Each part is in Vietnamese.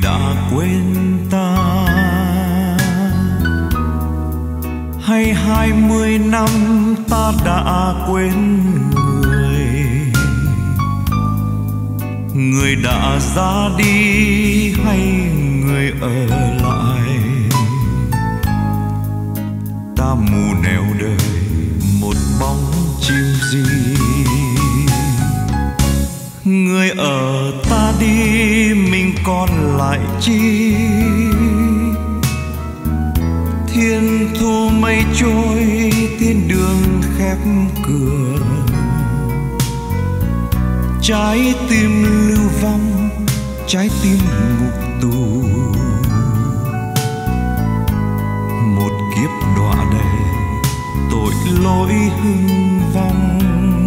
đã quên ta, hay 20 năm ta đã quên người đã ra đi hay người ở lại. Ta mù nẻo đời một bóng chim gì, người ở ta đi mình còn lại chi. Thiên thu mây trôi, thiên đường khép cửa, trái tim lưu vong, trái tim ngục tù. Một kiếp đọa đầy tội lỗi hưng vong.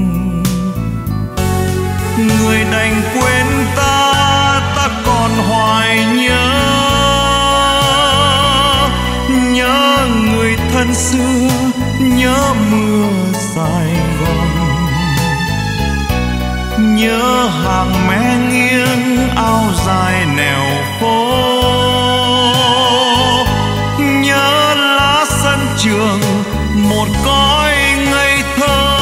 Người đành quên ta, ta còn hoài nhớ. Nhớ người thân xưa, nhớ mưa Sài Gòn, nhớ hàng mé nghiêng áo dài nẻo phố, nhớ lá sân trường một cõi ngây thơ.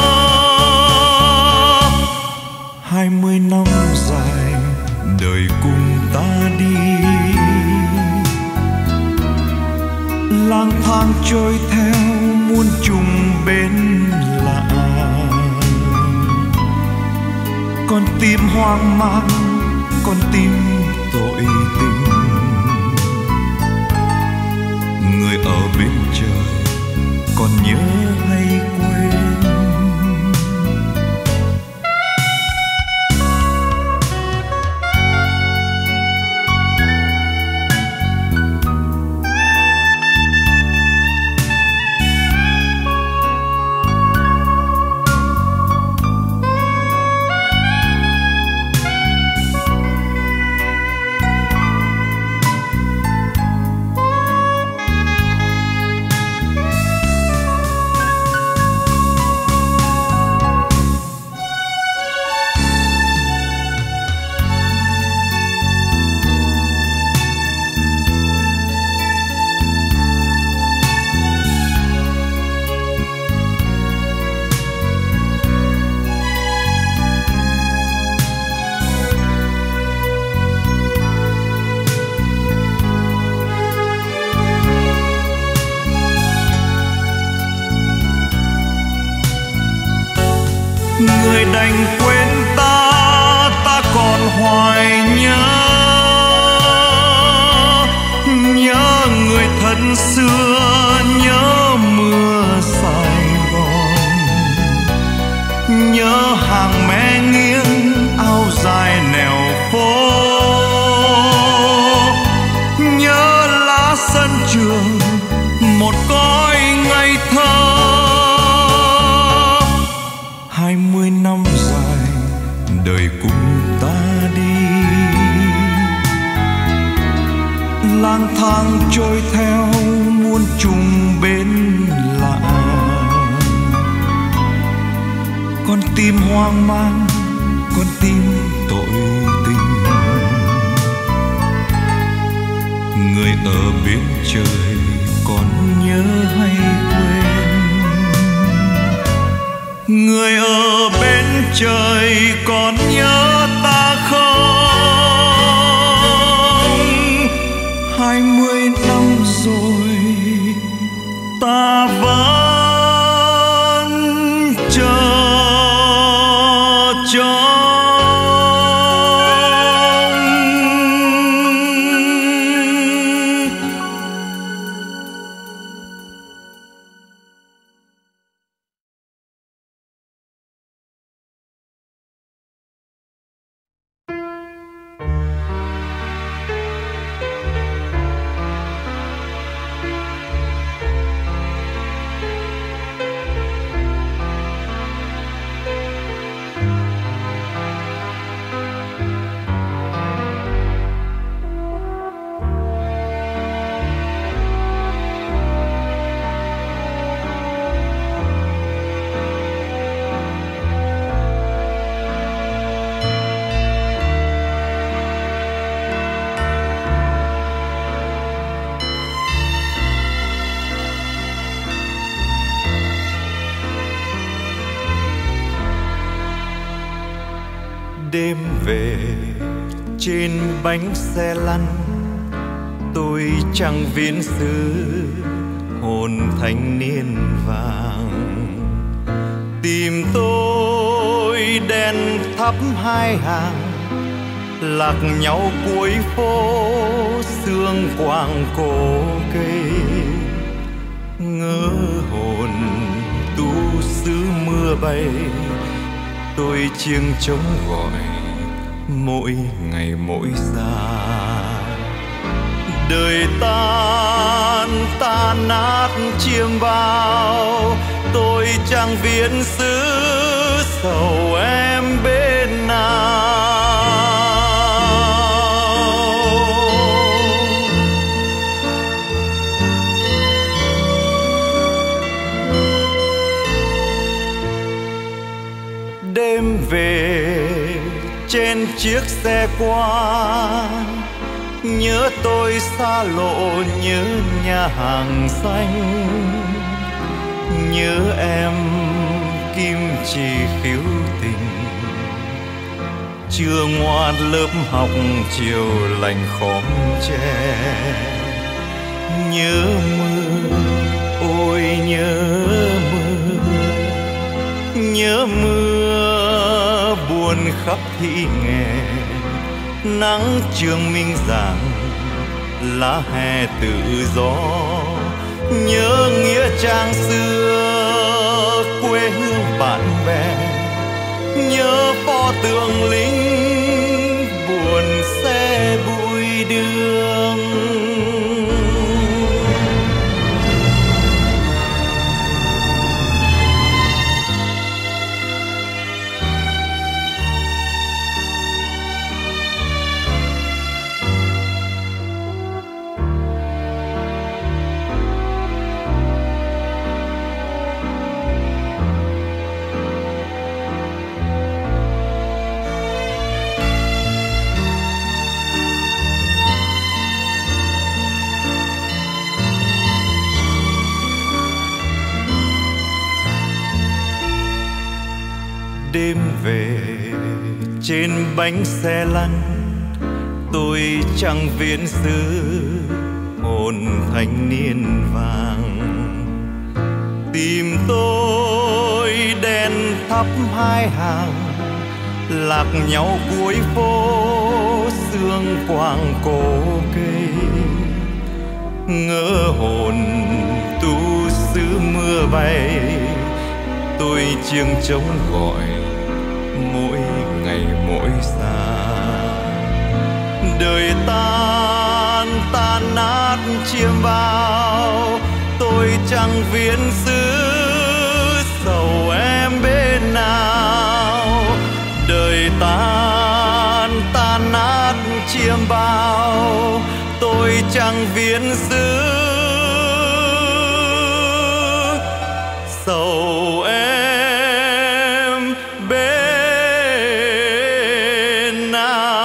20 năm dài đời cùng ta đi, lang thang trôi theo muôn trùng bên lạ. Con tim hoang mang, con tim tội tình. Người ở bên trời còn nhớ hay quên? Người đành quên ta, ta còn hoài nhớ. Nhớ người thân xưa, nhớ mưa Sài Gòn, nhớ hàng mé nghiêng áo dài nẻo phố, nhớ lá sân trường một cõi ngây thơ. 20 năm dài đời cùng ta đi, lang thang trôi theo muôn trùng bên lạ. Con tim hoang mang, con tim tội tình. Người ở bên trời còn nhớ hay quên? Người ở bên trời còn nhớ ta không? 20 năm rồi ta vẫn chờ cho Đêm về trên bánh xe lăn, tôi chẳng viễn xứ hồn thanh niên vàng. Tìm tôi đèn thắp hai hàng, lạc nhau cuối phố sương quàng cổ cây. Ngỡ hồn tu sứ mưa bay, tôi chiêng trống gọi mỗi ngày mỗi xa. Đời tan tan nát chiêm bao, tôi chẳng viễn xứ sầu em bên nào. Đêm về trên chiếc xe qua, nhớ tôi xa lộ, nhớ nhà hàng xanh, nhớ em kim chỉ khiếu tình. Trưa ngoan lớp học, chiều lạnh khóm tre. Nhớ mưa, ôi nhớ mưa, nhớ mưa buồn khắp thị nghè. Nắng trường minh giảng, lá hè tự do. Nhớ nghĩa trang xưa, quê hương bạn bè. Nhớ pho tượng lính, buồn xe bụi đường. Đêm về trên bánh xe lăn, tôi chẳng viễn xứ hồn thanh niên vàng. Tìm tôi đèn thắp hai hàng, lạc nhau cuối phố sương quàng cổ cây. Ngỡ hồn tu sứ mưa bay, tôi chiêng trống gọi mỗi ngày mỗi xa. Đời tan tan nát chiêm bao, tôi chẳng viễn xứ sầu em bên nào. Đời tan tan nát chiêm bao, tôi chẳng viễn xứ sầu em bên nào.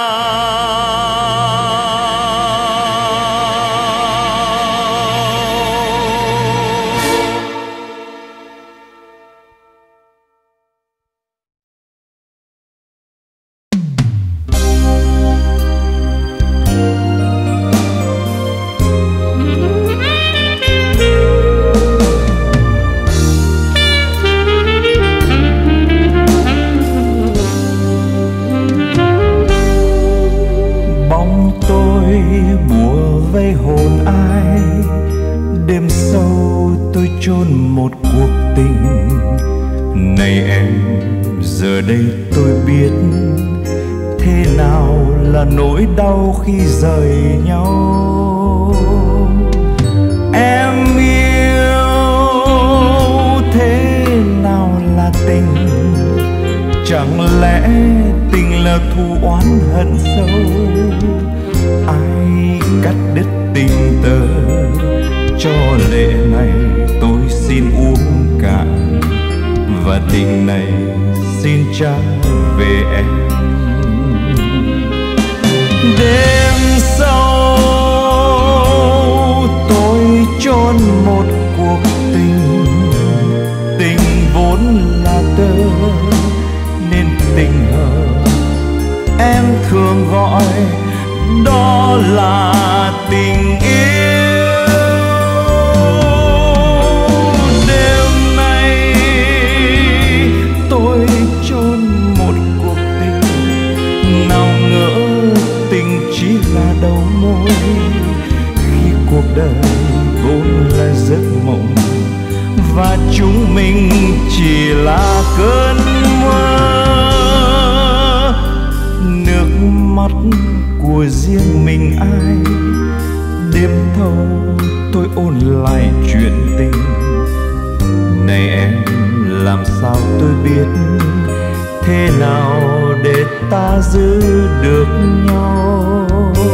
Vây hồn ai, đêm sâu tôi chôn một cuộc tình. Này em, giờ đây tôi biết thế nào là nỗi đau khi rời nhau. Em yêu thế nào là tình? Chẳng lẽ tình là thù oán hận sâu? Ai cắt đứt tình tơ, cho lệ này tôi xin uống cạn, và tình này xin trả về em. Đêm sâu tôi chôn một cuộc tình, tình vốn là tơ nên tình hờ là tình yêu. Đêm nay tôi chôn một cuộc tình, nào ngờ tình chỉ là đầu môi, khi cuộc đời vốn là giấc mộng và chúng mình chỉ là cơn mơ. Nước mắt của riêng mình ai, đêm thâu tôi ôn lại chuyện tình. Này em, làm sao tôi biết thế nào để ta giữ được nhau.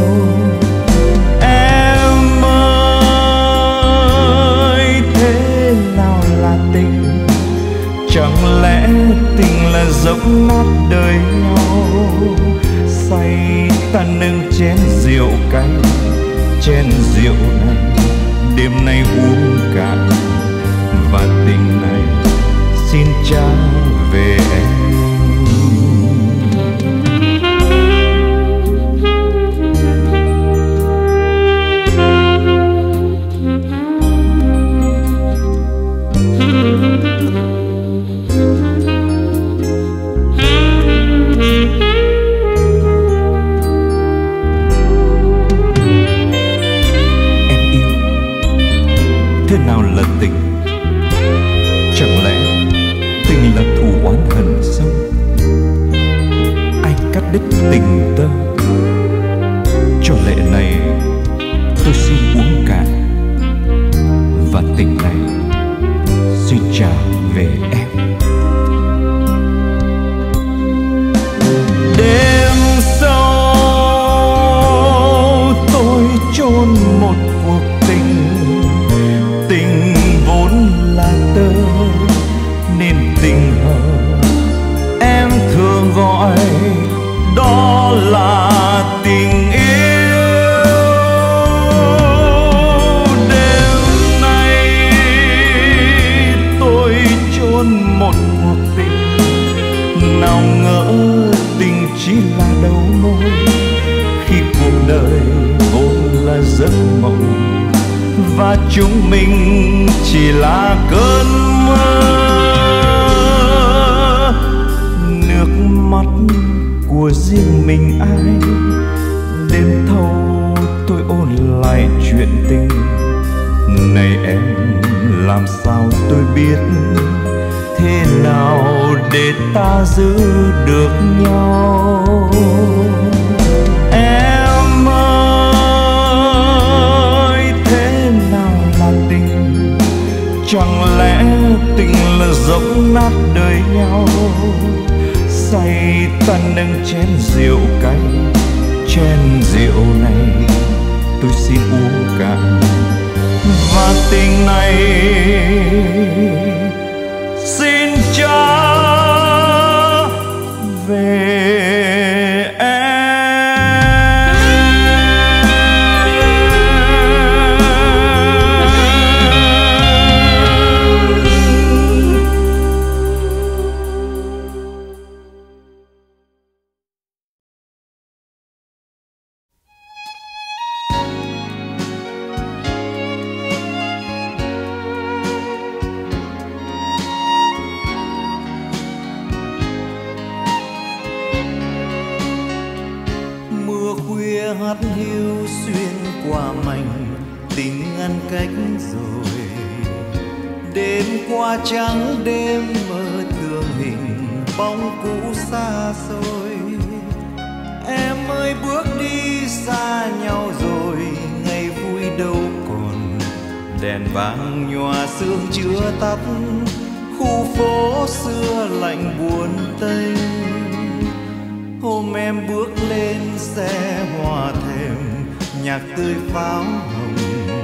Em ơi, thế nào là tình? Chẳng lẽ tình là dốc nát đời nhau? Say ta nâng chén rượu cay, chén rượu này đêm nay uống cạn, và tình này xin trả về em. Thế nào là tình? Chẳng lẽ tình là thù oán hận sâu? Ai cắt đứt tình tơ? Cho lệ này tôi xin uống cạn, và tình này xin trả về em. Đêm sâu tôi chôn một cuộc tình, tình vốn là tơ nên tình hờ em thường gọi đó là tình yêu. Đêm nay tôi chôn một cuộc tình, nào ngờ tình chỉ là đầu môi, khi cuộc đời vốn là giấc mộng và chúng mình chỉ là cơn mơ. Nước mắt của riêng mình ai, đêm thâu tôi ôn lại chuyện tình. Này em, làm sao tôi biết thế nào để ta giữ được nhau. Em ơi, thế nào là tình? Chẳng lẽ tình là dốc nát đời nhau? Say ta nâng chén rượu cay, chén rượu này tôi xin uống cạn, và tình này xin trả về em. Hát hiu xuyên qua mảnh tình ngăn cách rồi. Đêm qua trắng đêm mơ thương hình bóng cũ xa xôi. Em ơi, bước đi xa nhau rồi, ngày vui đâu còn. Đèn vàng nhòa sương chưa tắt, khu phố xưa lạnh buồn tênh. Hôm em bước lên xe hoa thềm, nhạc tươi pháo hồng.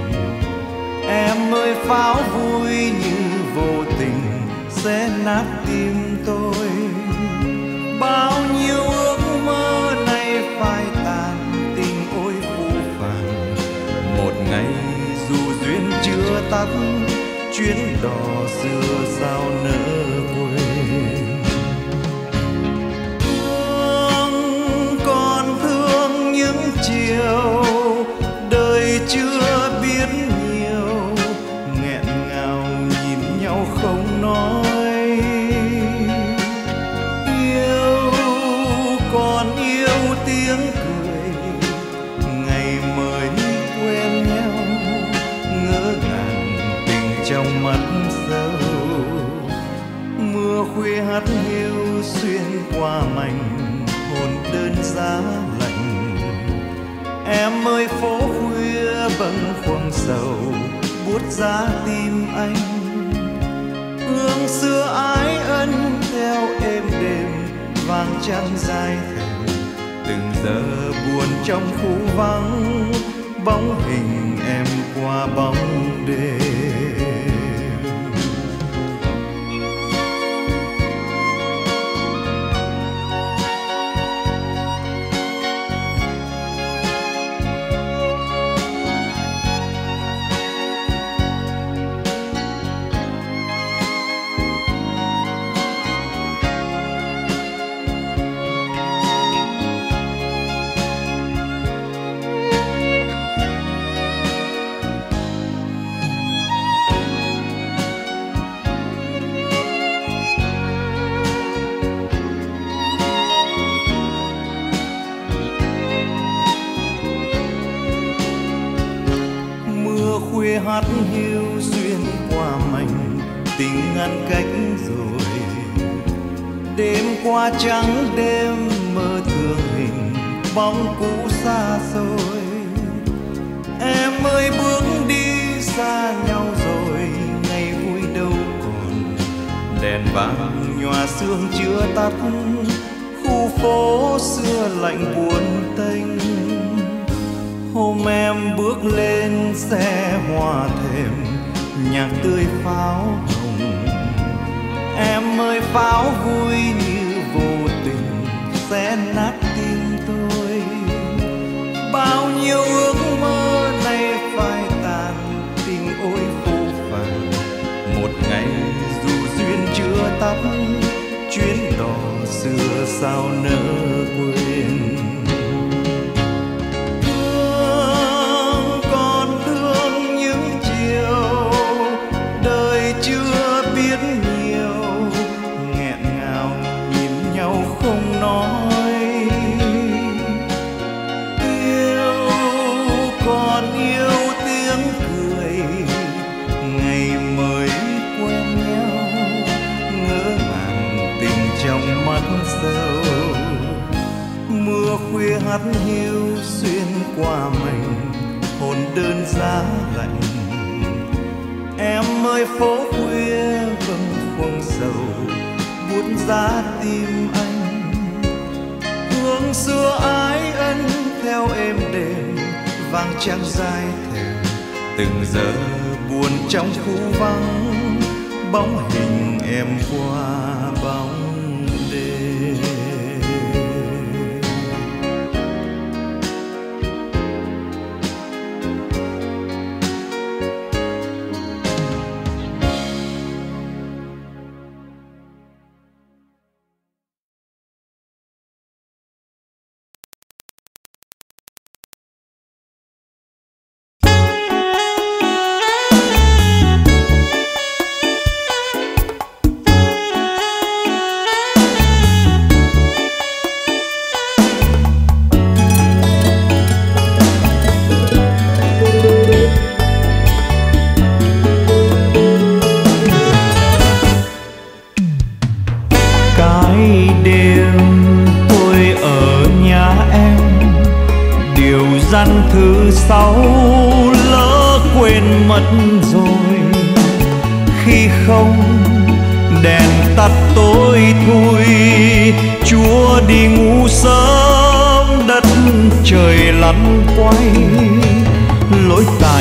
Em ơi, pháo vui như vô tình sẽ nát tim tôi. Bao nhiêu ước mơ nay phai tàn, tình ôi phũ phàng. Một ngày dù duyên chưa tắt, chuyến đò xưa sao nỡ quên. Còn thương những chiều hát hiu xuyên qua mảnh hồn đơn giá lạnh. Em ơi phố khuya bâng khuâng sầu buốt giá tim anh. Hương xưa ái ân theo êm đềm vàng trăng dài thềm. Từng giờ buồn trong khu vắng, bóng hình em qua bóng đêm. Khuya hát hiu xuyên qua mảnh tình ngăn cách rồi. Đêm qua trắng đêm mơ thương hình bóng cũ xa xôi. Em ơi bước đi xa nhau rồi, ngày vui đâu còn. Đèn vàng nhòa sương chưa tắt, khu phố xưa lạnh buồn tênh. Hôm em bước lên xe hoa thềm, nhạc tươi pháo hồng. Em ơi pháo vui như vô tình xé nát tim tôi. Bao nhiêu ước mơ nay phai tàn, tình ôi phũ phàng. Một ngày dù duyên chưa tắt, chuyến đò xưa sao nỡ quên. Mưa khuya hát hiu xuyên qua mảnh hồn đơn giá lạnh. Em ơi phố khuya vâng khuâng sầu buốt giá tim anh. Hương xưa ái ân theo êm đềm vàng trăng dài thềm. Từng giờ buồn trong khu vắng, bóng hình em qua bóng đêm. Gian thứ sáu lỡ quên mất rồi. Khi không đèn tắt tối thui, Chúa đi ngủ sớm, đất trời lăn quay. Lỗi tại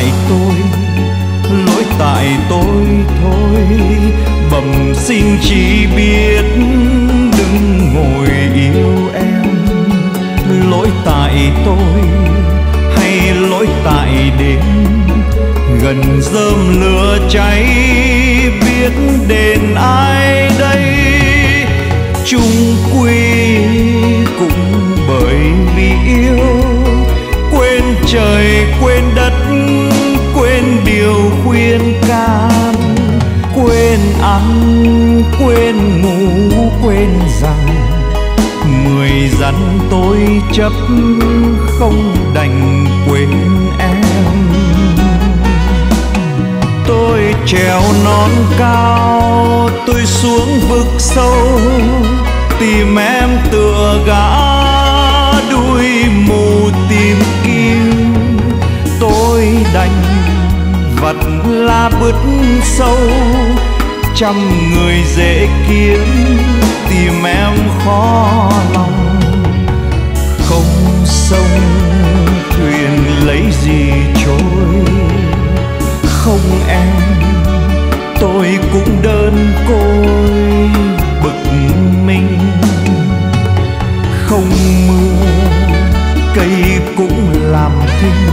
tôi thôi, bẩm sinh chỉ biết đừng ngồi yêu em. Lỗi tại tôi hay lỗi tại đêm gần rơm lửa cháy, biết đền ai đây. Chung quy cũng bởi vì yêu, quên trời quên đất, quên điều khuyên can, quên ăn quên ngủ, quên rằng 10 dặn tôi chấp không đành quên em. Tôi trèo non cao, tôi xuống vực sâu, tìm em tựa gã đuôi mù tìm kiếm. Tôi đành vặt lá bứt sâu, trăm người dễ kiếm, tìm em khó lòng. Không sông thuyền lấy gì trôi, không em tôi cũng đơn côi bực mình. Không mưa cây cũng làm thinh,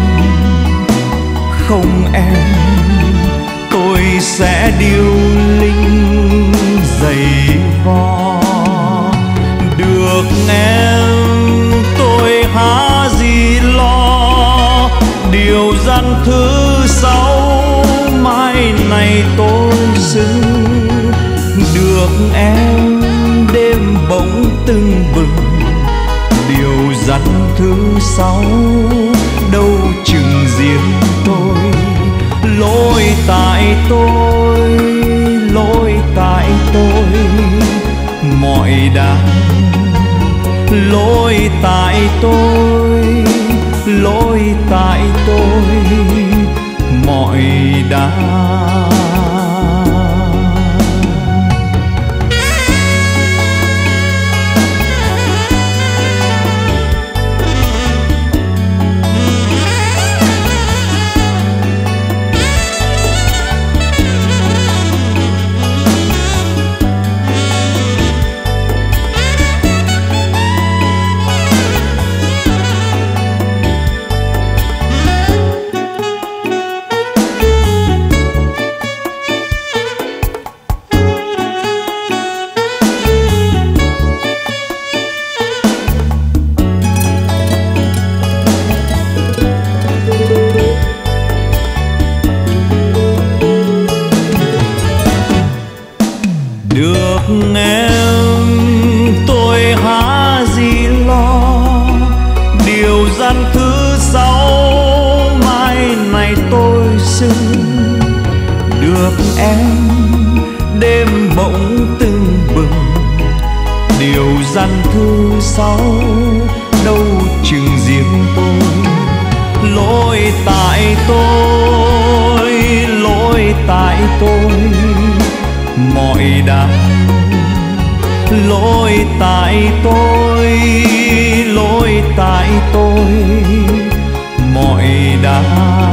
không em tôi sẽ điêu linh giày vò. Được em tôi há gì lo, điều dân thứ sáu mai này tôi xứng. Được em đêm bỗng tưng bừng, điều dân thứ sáu đâu chừng riêng tôi. Lỗi tại tôi, lỗi tại tôi, mọi đàn. Lỗi tại tôi, lỗi tại tôi, mọi đàn. Lỗi tại tôi, lỗi tại tôi, mọi đàn.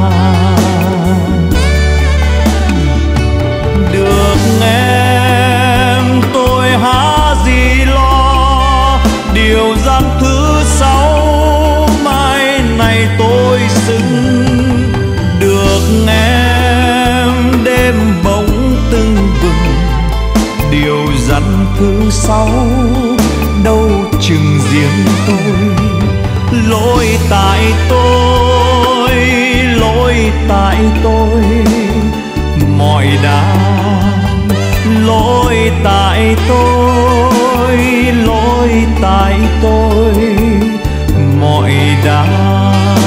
Được em tôi há gì lo, điều gian thứ sáu mai này tôi xứng. Được em đêm bỗng tưng bừng, điều dặn thứ sáu đâu chừng riêng tôi. Lỗi tại tôi, lỗi tại tôi, mọi đàn. Lỗi tại tôi, lỗi tại tôi, mọi đàn.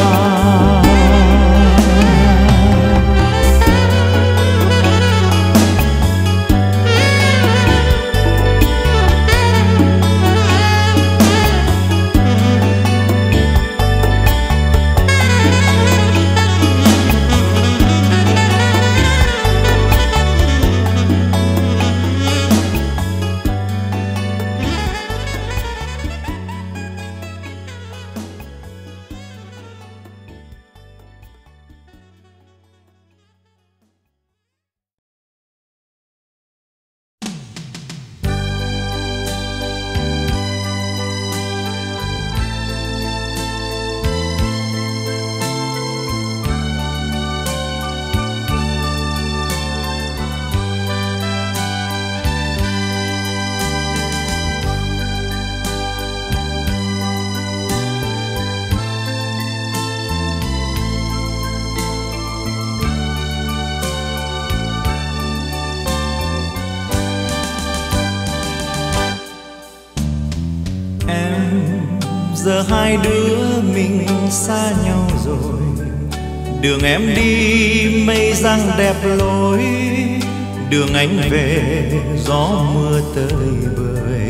Giờ hai đứa mình xa nhau rồi, đường em đi mây răng đẹp lối. đường anh về gió mưa tới bời.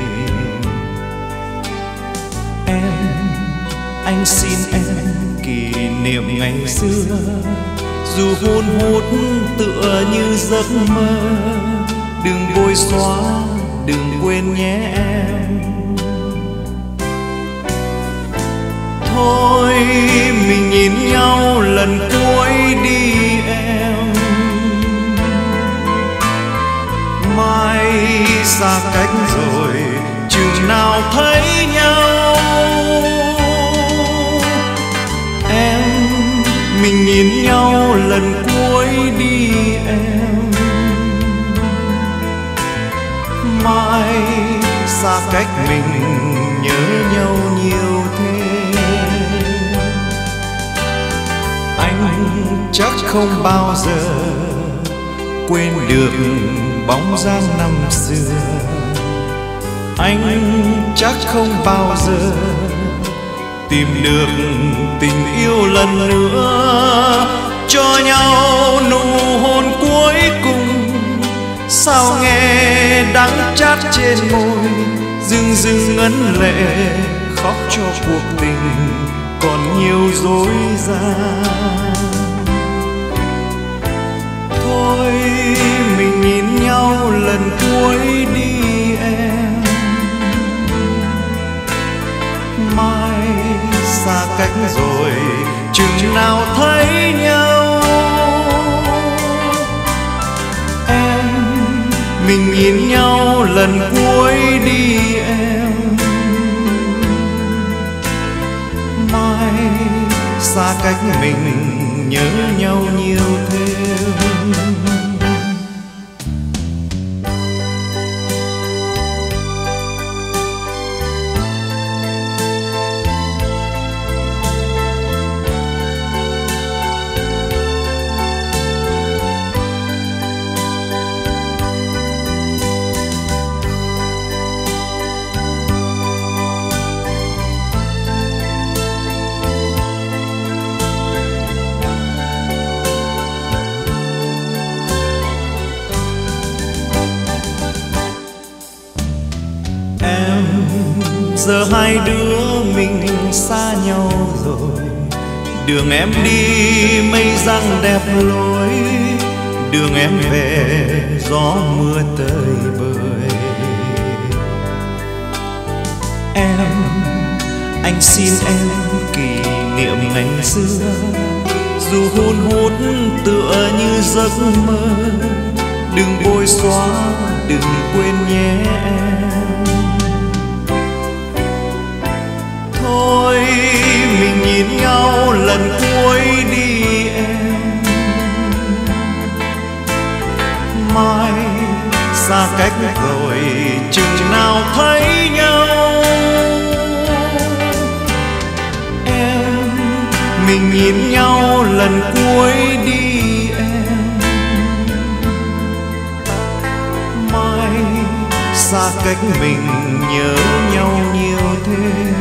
Anh xin em kỷ niệm ngày xưa, dù hun hút tựa như giấc mơ. Đừng vội xóa, đừng quên nhé em. Thôi mình nhìn nhau lần cuối đi em. Mai xa cách rồi chừng nào thấy nhau. Em mình nhìn nhau lần cuối đi em. Mai xa cách mình nhớ nhau nhiều thêm. Anh chắc không bao giờ quên được bóng dáng năm xưa. Anh chắc không bao giờ tìm được tình yêu lần nữa. Cho nhau nụ hôn cuối cùng, sao nghe đắng chát trên môi. Dưng dưng ngấn lệ khóc cho cuộc tình còn nhiều dối gian. Thôi mình nhìn nhau lần cuối đi em. Mai xa cách rồi chừng nào thấy nhau. Em mình nhìn nhau lần cuối đi em. Mai xa cách mình nhớ nhau nhiều thêm. Giờ hai đứa mình xa nhau rồi. Đường em đi mây răng đẹp lối. Đường em về gió mưa tới bời. Anh xin em kỷ niệm ngày xưa, dù hun hút tựa như giấc mơ. Đừng vội xóa, đừng quên nhé em. Thôi mình nhìn nhau lần cuối đi em. Mai xa cách rồi chừng nào thấy nhau. Em mình nhìn nhau lần cuối đi em. Mai xa cách mình nhớ nhau nhiều thêm.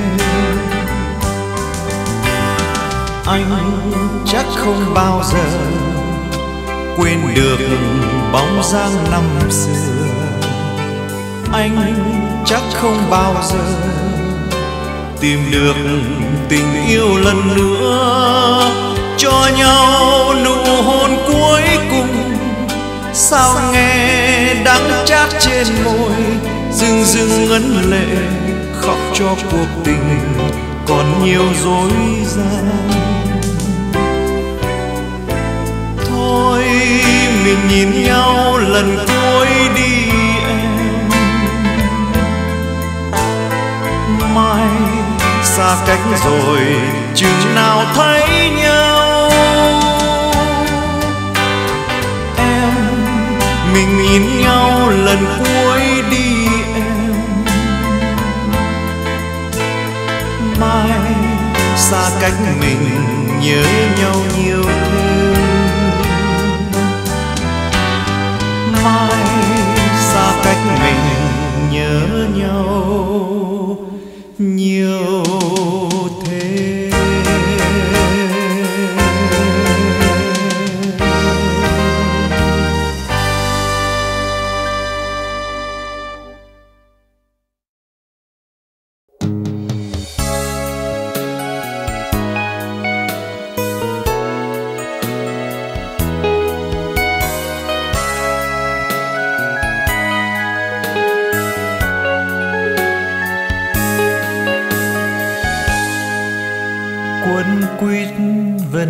Anh chắc không bao giờ quên được bóng dáng năm xưa. Anh chắc không bao giờ tìm được tình yêu lần nữa. Cho nhau nụ hôn cuối cùng, sao nghe đắng chát trên môi. Dưng dưng ngấn lệ khóc cho cuộc tình còn nhiều dối gian. Thôi mình nhìn nhau lần cuối đi em. Mai xa cách rồi chừng nào thấy nhau. Em mình nhìn nhau lần cuối đi em. Mai xa cách mình nhớ nhau nhiều thêm. Mai xa cách mình nhớ nhau nhiều thêm.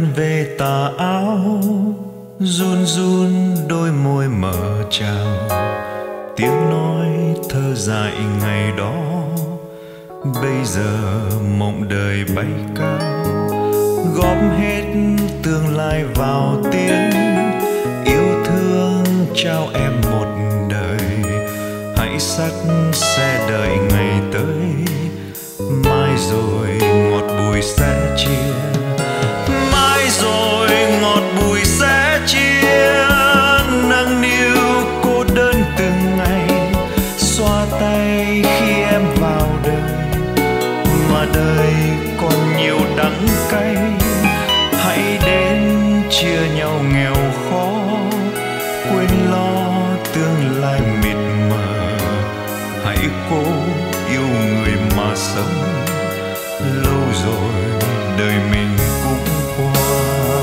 đơn về tà áo, run run đôi môi mở trao, tiếng nói thơ dại ngày đó. Bây giờ mộng đời bay cao, góp hết tương lai vào tiếng yêu thương trao em một đời. Hãy xách xe đợi ngày tới, mai rồi ngọt bùi sẽ chia, mai rồi ngọt bùi sẽ chia. Nâng niu cô đơn từng ngày, xoa tay khi em vào đời, mà đời còn nhiều đắng cay. Hãy đến chia nhau nghèo khó, quên lo tương lai mịt mờ. Hãy cố yêu người mà sống, lâu rồi đời mình cũng qua.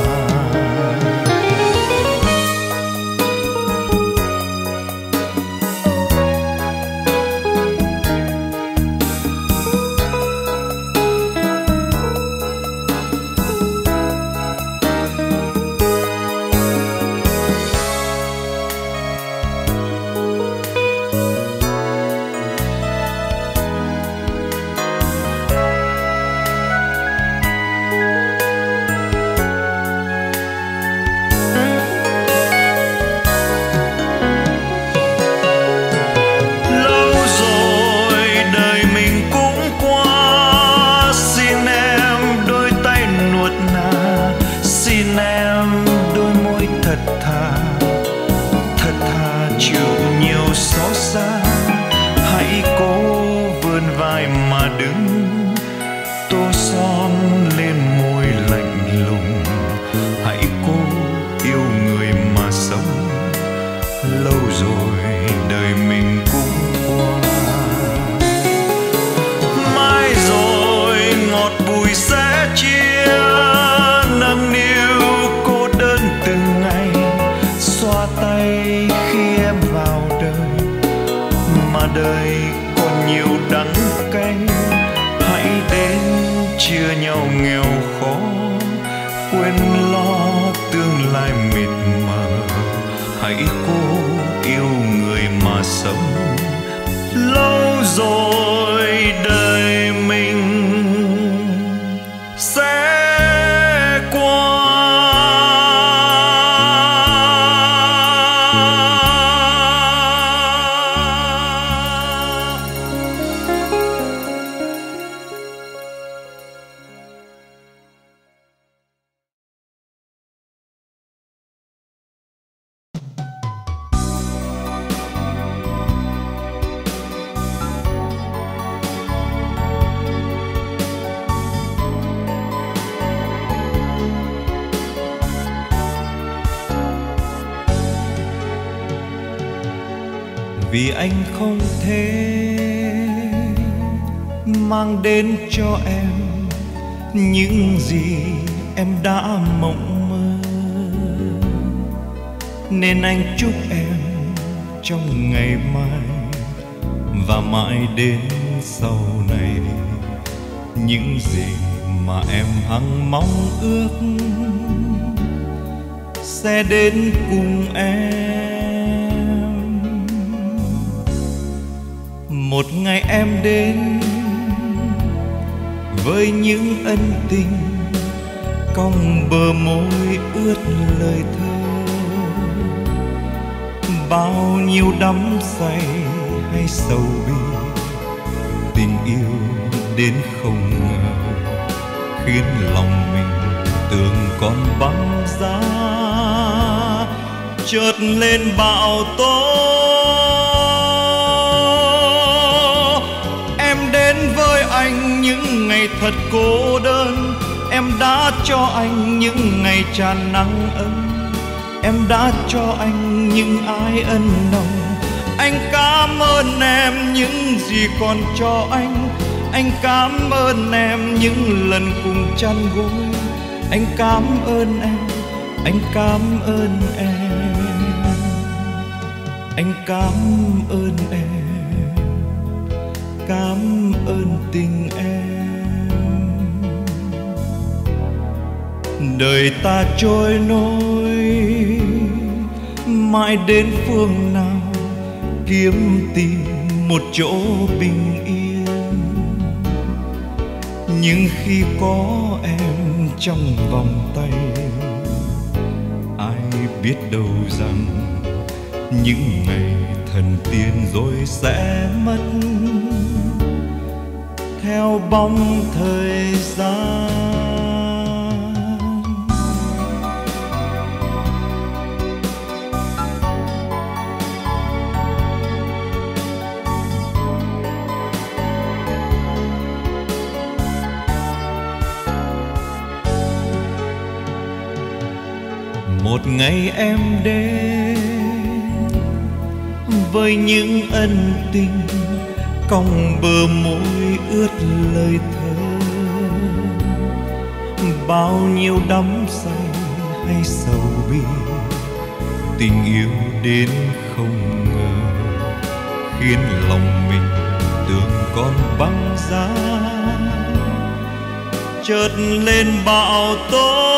Đời còn nhiều đắng cay, hãy đến chia nhau nghèo khó, quên lo tương lai mịt mờ. Hãy cố yêu người mà sống, lâu rồi đời mình sẽ qua. Vì anh không thể mang đến cho em những gì em đã mộng mơ, nên anh chúc em trong ngày mai và mãi đến sau này, những gì mà em hằng mong ước sẽ đến cùng em. Một ngày em đến với những ân tình, cong bờ môi ướt lời thơ. Bao nhiêu đắm say hay sầu bi, tình yêu đến không ngờ, khiến lòng mình tưởng còn băng giá. Chợt lên bão tố, anh những ngày thật cô đơn. Em đã cho anh những ngày tràn nắng ấm, em đã cho anh những ái ân nồng. Anh cảm ơn em những gì còn cho anh. Anh cảm ơn em những lần cùng chăn gối. Anh cảm ơn em, anh cảm ơn em, anh cảm ơn em, cảm ơn tình em. đời ta trôi nổi mãi đến phương nào kiếm tìm một chỗ bình yên. Nhưng khi có em trong vòng tay, ai biết đâu rằng những ngày thần tiên rồi sẽ mất theo bóng thời gian. Một ngày em đến với những ân tình, cong bờ môi ướt lời thơ. Bao nhiêu đắm say hay sầu bi, tình yêu đến không ngờ khiến lòng mình tưởng còn băng giá. Chợt lên bão tố,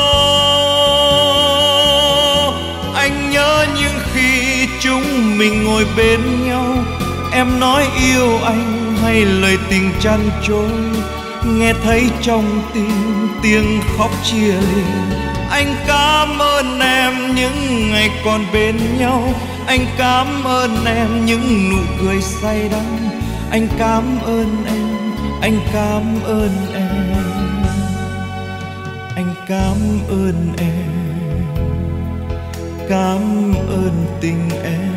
anh nhớ những khi chúng mình ngồi bên nhau. Em nói yêu anh hay lời tình chăn trối, nghe thấy trong tim tiếng khóc chia ly. Anh cảm ơn em những ngày còn bên nhau, anh cảm ơn em những nụ cười say đắm. Anh cảm ơn em, anh cảm ơn em, anh cảm ơn em, cảm ơn tình em.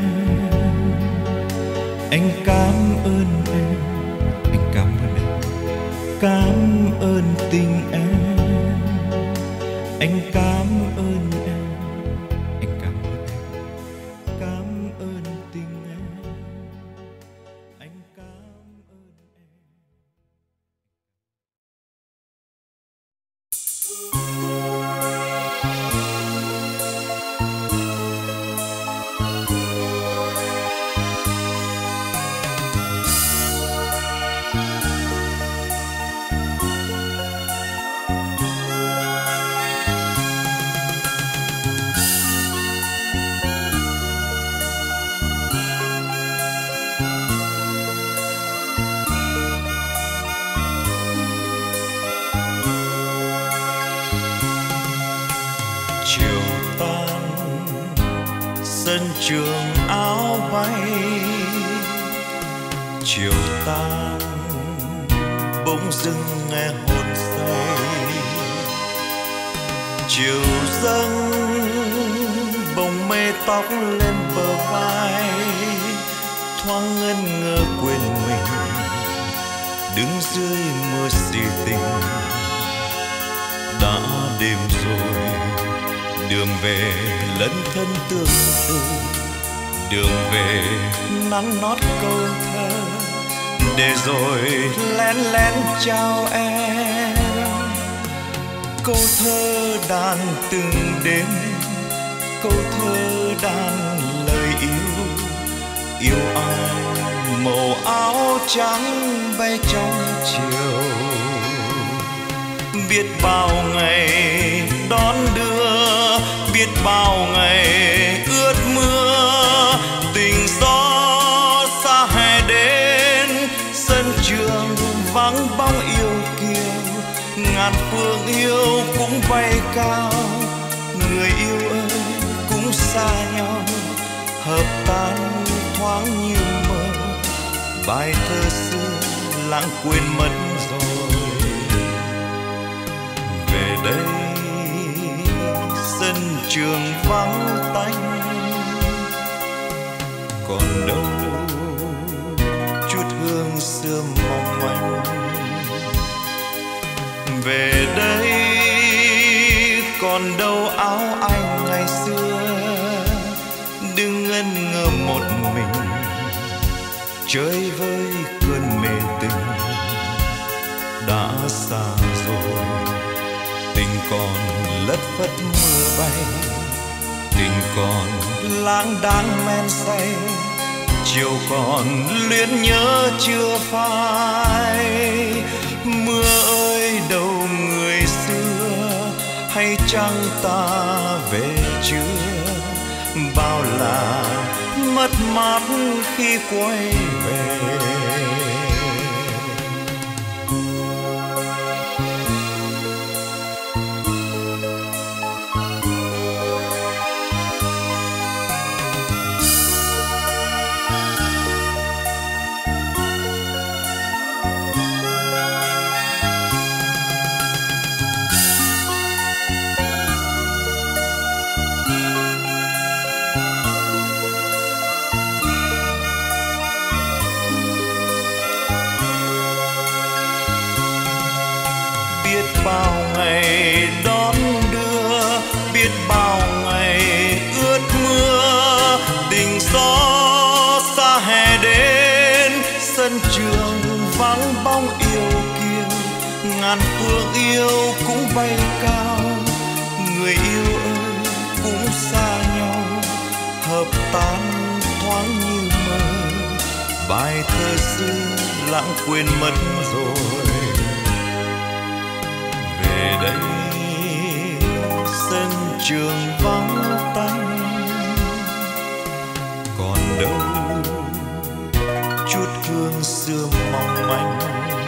Anh cảm ơn em, anh cảm ơn em, cảm ơn tình em. Anh cảm ơn em, anh cảm ơn em, cảm ơn tình em. Anh cảm ơn em. Chiều tan sân trường áo bay, chiều tan bỗng dưng nghe hồn say. Chiều dâng bông mây tóc lên bờ vai, thoáng ngân ngơ quên mình đứng dưới mưa xì tình. Đã đêm rồi, đường về lẫn thân tương tư, đường về nắng nót câu thơ, để rồi lén lén chào em. Câu thơ đàn từng đêm, câu thơ đàn lời yêu. Yêu ai màu áo trắng bay trong chiều, biết bao ngày đón đưa, biết bao ngày ướt mưa. Tình gió xa hè đến, sân trường vắng bóng yêu kiều. Ngàn phương yêu cũng bay cao, người yêu ơi cũng xa nhau. Hợp tan thoáng như mơ, bài thơ xưa lãng quên mất rồi. Về đây sân trường vắng tanh, còn đâu chút hương xưa mong manh. Về đây còn đâu áo anh ngày xưa, đừng ngân ngơ một mình chơi với cơn mê tình. Đã xa rồi, tình còn lất phất mưa bay, tình còn lãng đãng men say. Chiều còn luyến nhớ chưa phai. Mưa ơi đâu người xưa, hay hay chăng ta về chưa, bao là mất mát khi quay về. Bao ngày đón đưa, biết bao ngày ướt mưa, tình gió xa hè đến, sân trường vắng bóng yêu kiều, ngàn phương yêu cũng bay cao. Người yêu ơi cũng xa nhau, hợp tan thoáng như mơ, bài thơ xưa lãng quên mất rồi. Về đây sân trường vắng tanh, còn đâu chút hương xưa mong manh.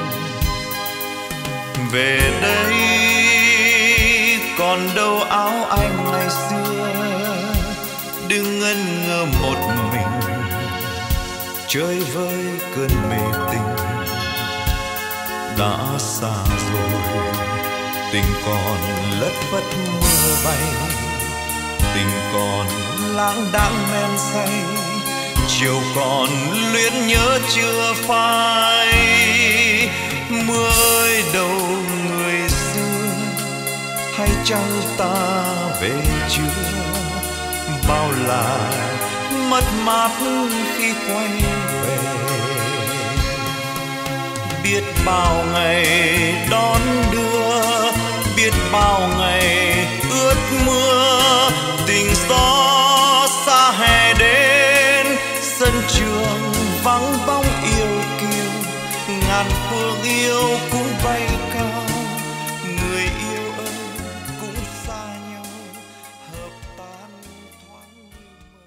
Về đây còn đâu áo anh ngày xưa, đừng ngân ngơ một mình chơi với cơn mê tình. Đã xa rồi tình còn lất phất mưa bay, tình còn lãng đãng men say, chiều còn luyến nhớ chưa phai. Mưa ơi đâu người xưa, hay chăng ta về chưa, bao là mất mát khi quay về. Biết bao ngày đón đưa, biết bao ngày ướt mưa, tình gió xa hè đến, sân trường vắng bóng yêu kiều, ngàn phương yêu cũng bay cao. Người yêu ơi cũng xa nhau, hợp tan thoáng như mơ.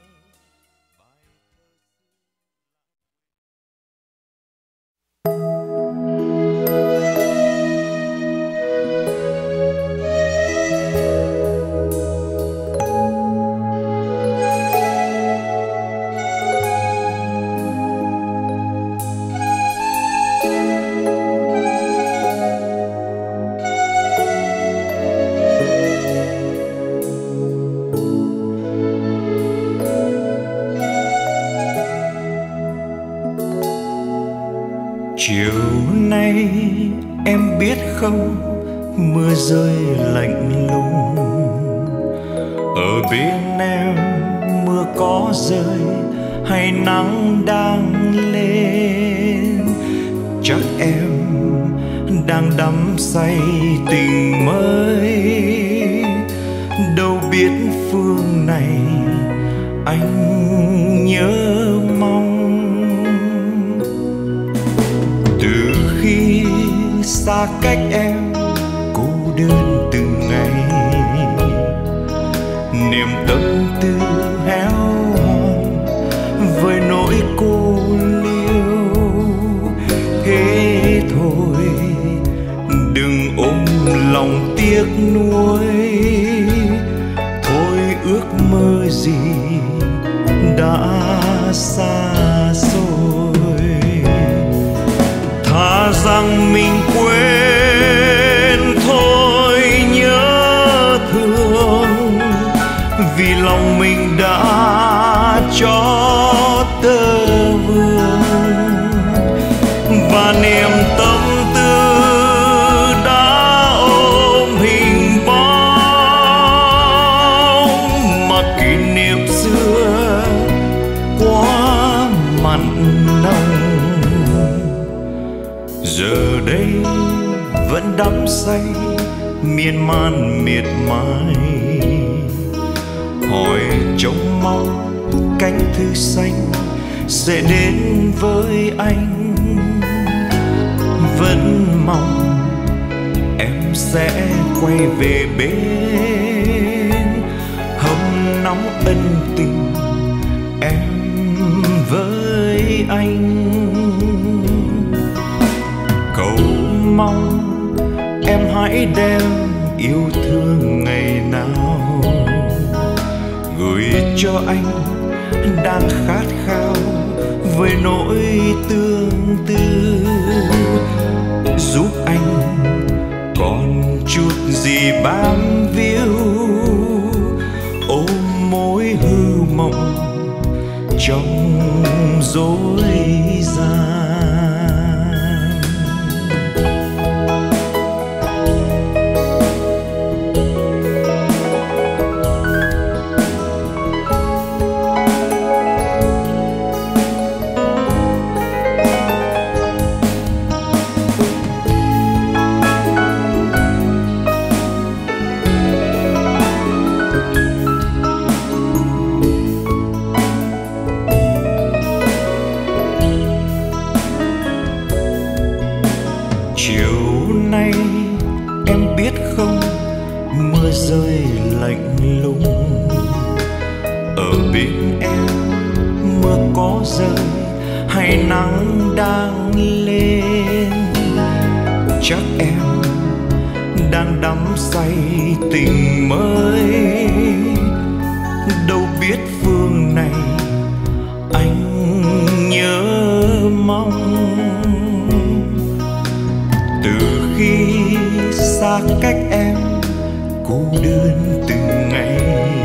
Chiều nay em biết không, mưa rơi lạnh lùng. Ở bên em mưa có rơi hay nắng đang lên, chắc em đang đắm say tình mới. Đâu biết phương này anh nhớ mong. Từ khi xa cách em cô đơn từng ngày, niềm tâm tư héo hon với nỗi cô liêu. Thế thôi đừng ôm lòng tiếc nuối, thôi ước mơ gì đã xa rồi. Thà rằng mình quên thôi nhớ thương, vì lòng mình đã cho tơ vương, và niềm tâm tư đã ôm hình bóng. Mà kỷ niệm xưa quá mặn nồng, giờ đây vẫn đắm say miên man miệt mài. Hỏi trông mong cánh thư xanh sẽ đến với anh, vẫn mong em sẽ quay về bên hâm nóng ân tình em với anh. Cầu mong em hãy đem yêu thương ngày nào gửi cho anh đang khát khao với nỗi tương tư, giúp anh còn chút gì bám víu ôm mối hư mộng trong dối gian. Rơi lạnh lùng ở bên em, mưa có rơi hay nắng đang lên, chắc em đang đắm say tình mới. Đâu biết phương này anh nhớ mong, từ khi xa cách em cô đơn từng ngày,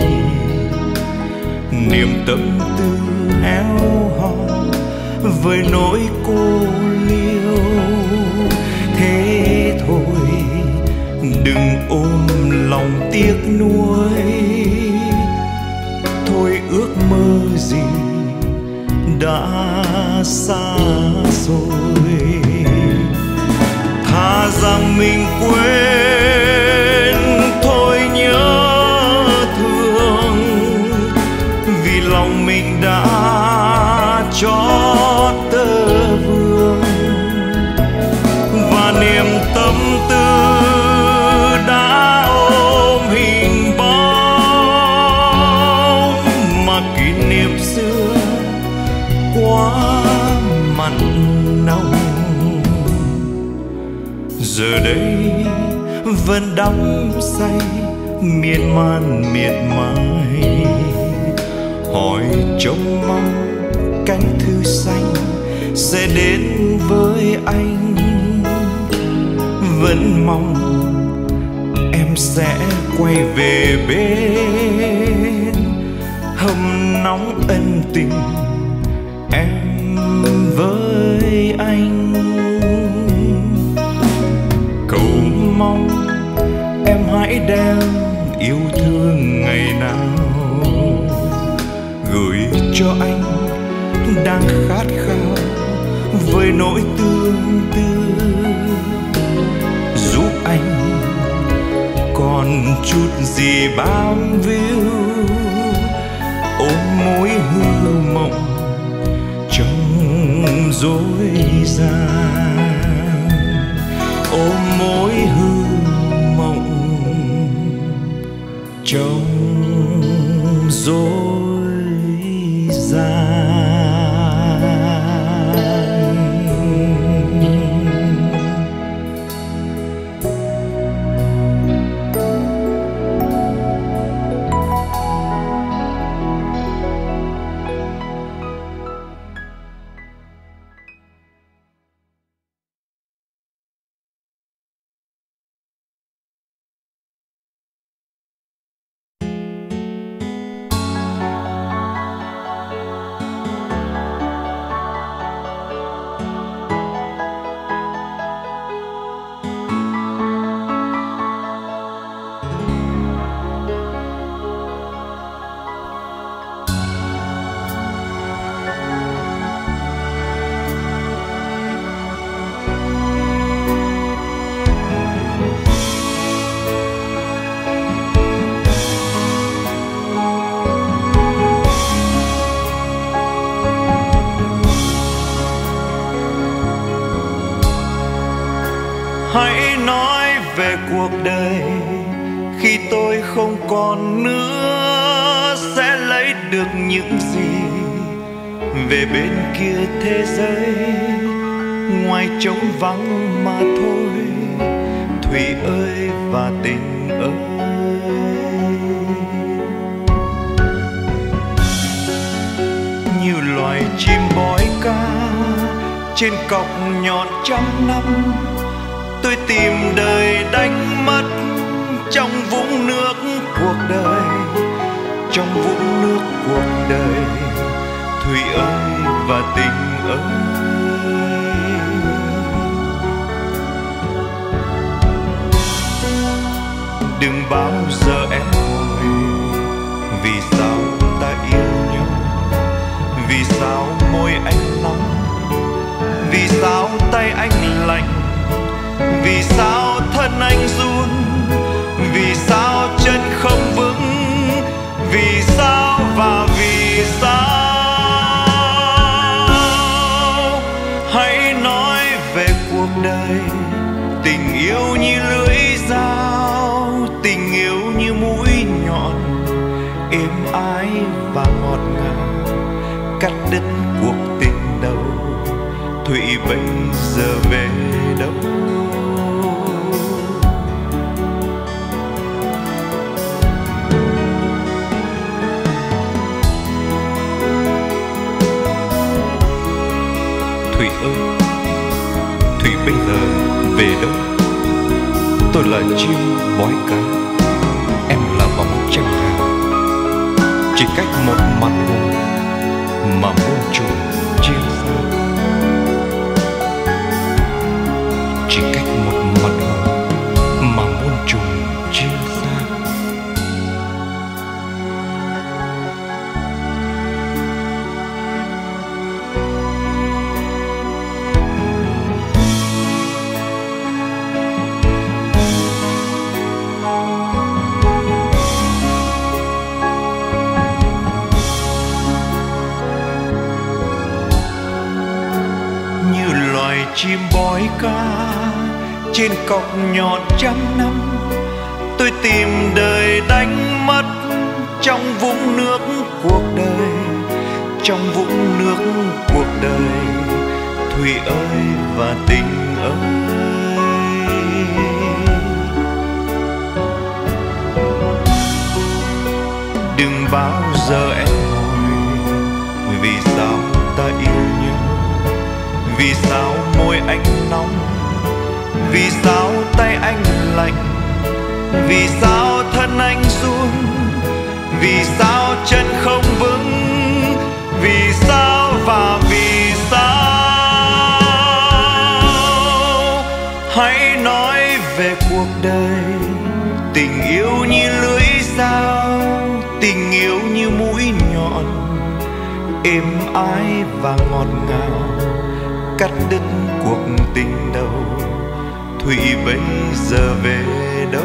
niềm tâm tư héo hon với nỗi cô liêu. Thế thôi đừng ôm lòng tiếc nuối, thôi ước mơ gì đã xa rồi. Thà rằng mình quên thôi nhớ thương, vì lòng mình đã cho tơ vương và niềm tâm tư đã ôm hình bóng, mà kỷ niệm xưa quá mặn nồng. Giờ đây vẫn đắm say miên man miệt mài, hỏi trông mong cánh thư xanh sẽ đến với anh. Vẫn mong em sẽ quay về bên hâm nóng ân tình em với anh. Cầu mong em hãy đem yêu thương ngày nào gửi cho anh đang khát khao với nỗi tương tư, giúp anh còn chút gì bám víu ôm mối hư mộng trong dối gian, ôm mối hư mộng trong dối gian. cuộc đời khi tôi không còn nữa sẽ lấy được những gì về bên kia thế giới, ngoài trống vắng mà thôi. Thủy ơi và tình ơi, như loài chim bói ca trên cọc nhọn trăm năm, tôi tìm đời đánh mất trong vũng nước cuộc đời, trong vũng nước cuộc đời. Thủy ơi và tình ơi, đừng bao giờ em hỏi vì sao ta yêu nhau, vì sao môi anh nóng, vì sao tay anh lạnh, vì sao thân anh run, vì sao chân không vững, vì sao và vì sao. Hãy nói về cuộc đời, tình yêu như lưỡi dao, tình yêu như mũi nhọn, êm ái và ngọt ngào, cắt đứt cuộc tình đầu. Thủy bây giờ về đâu? Thủy ơi, Thủy bây giờ về đâu? Tôi là chim bói cá, em là bóng trăng hào, chỉ cách một mặt hồ mà muôn trùng chia xa. Chỉ cách một mặt hồ mà muôn trùng chia xa. Như loài chim bói ca trên cọc nhọn trăm năm, tôi tìm đời đánh mất trong vũng nước cuộc đời, trong vũng nước cuộc đời. Thủy ơi và tình ơi, đừng bao giờ em hỏi vì sao ta yêu nhau, vì sao môi anh nóng, vì sao tay anh lạnh, vì sao thân anh run, vì sao chân không vững, vì sao và vì sao. Hãy nói về cuộc đời, tình yêu như lưỡi dao, tình yêu như mũi nhọn, êm ái và ngọt ngào, cắt đứt cuộc tình đầu. Thủy bây giờ về đâu?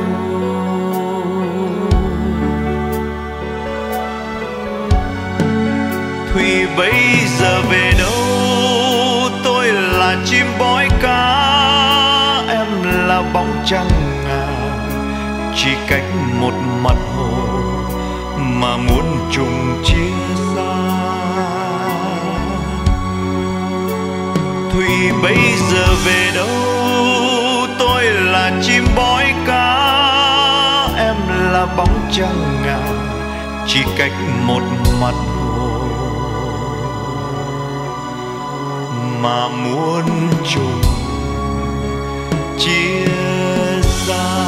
Thủy bây giờ về đâu? Tôi là chim bói cá, em là bóng trăng ngà, chỉ cách một mặt hồ mà muốn trùng chia xa. Thủy bây giờ về đâu? Tôi là chim bói cá, em là bóng trăng ngà, chỉ cách một mặt hồ mà muốn trùng chia xa.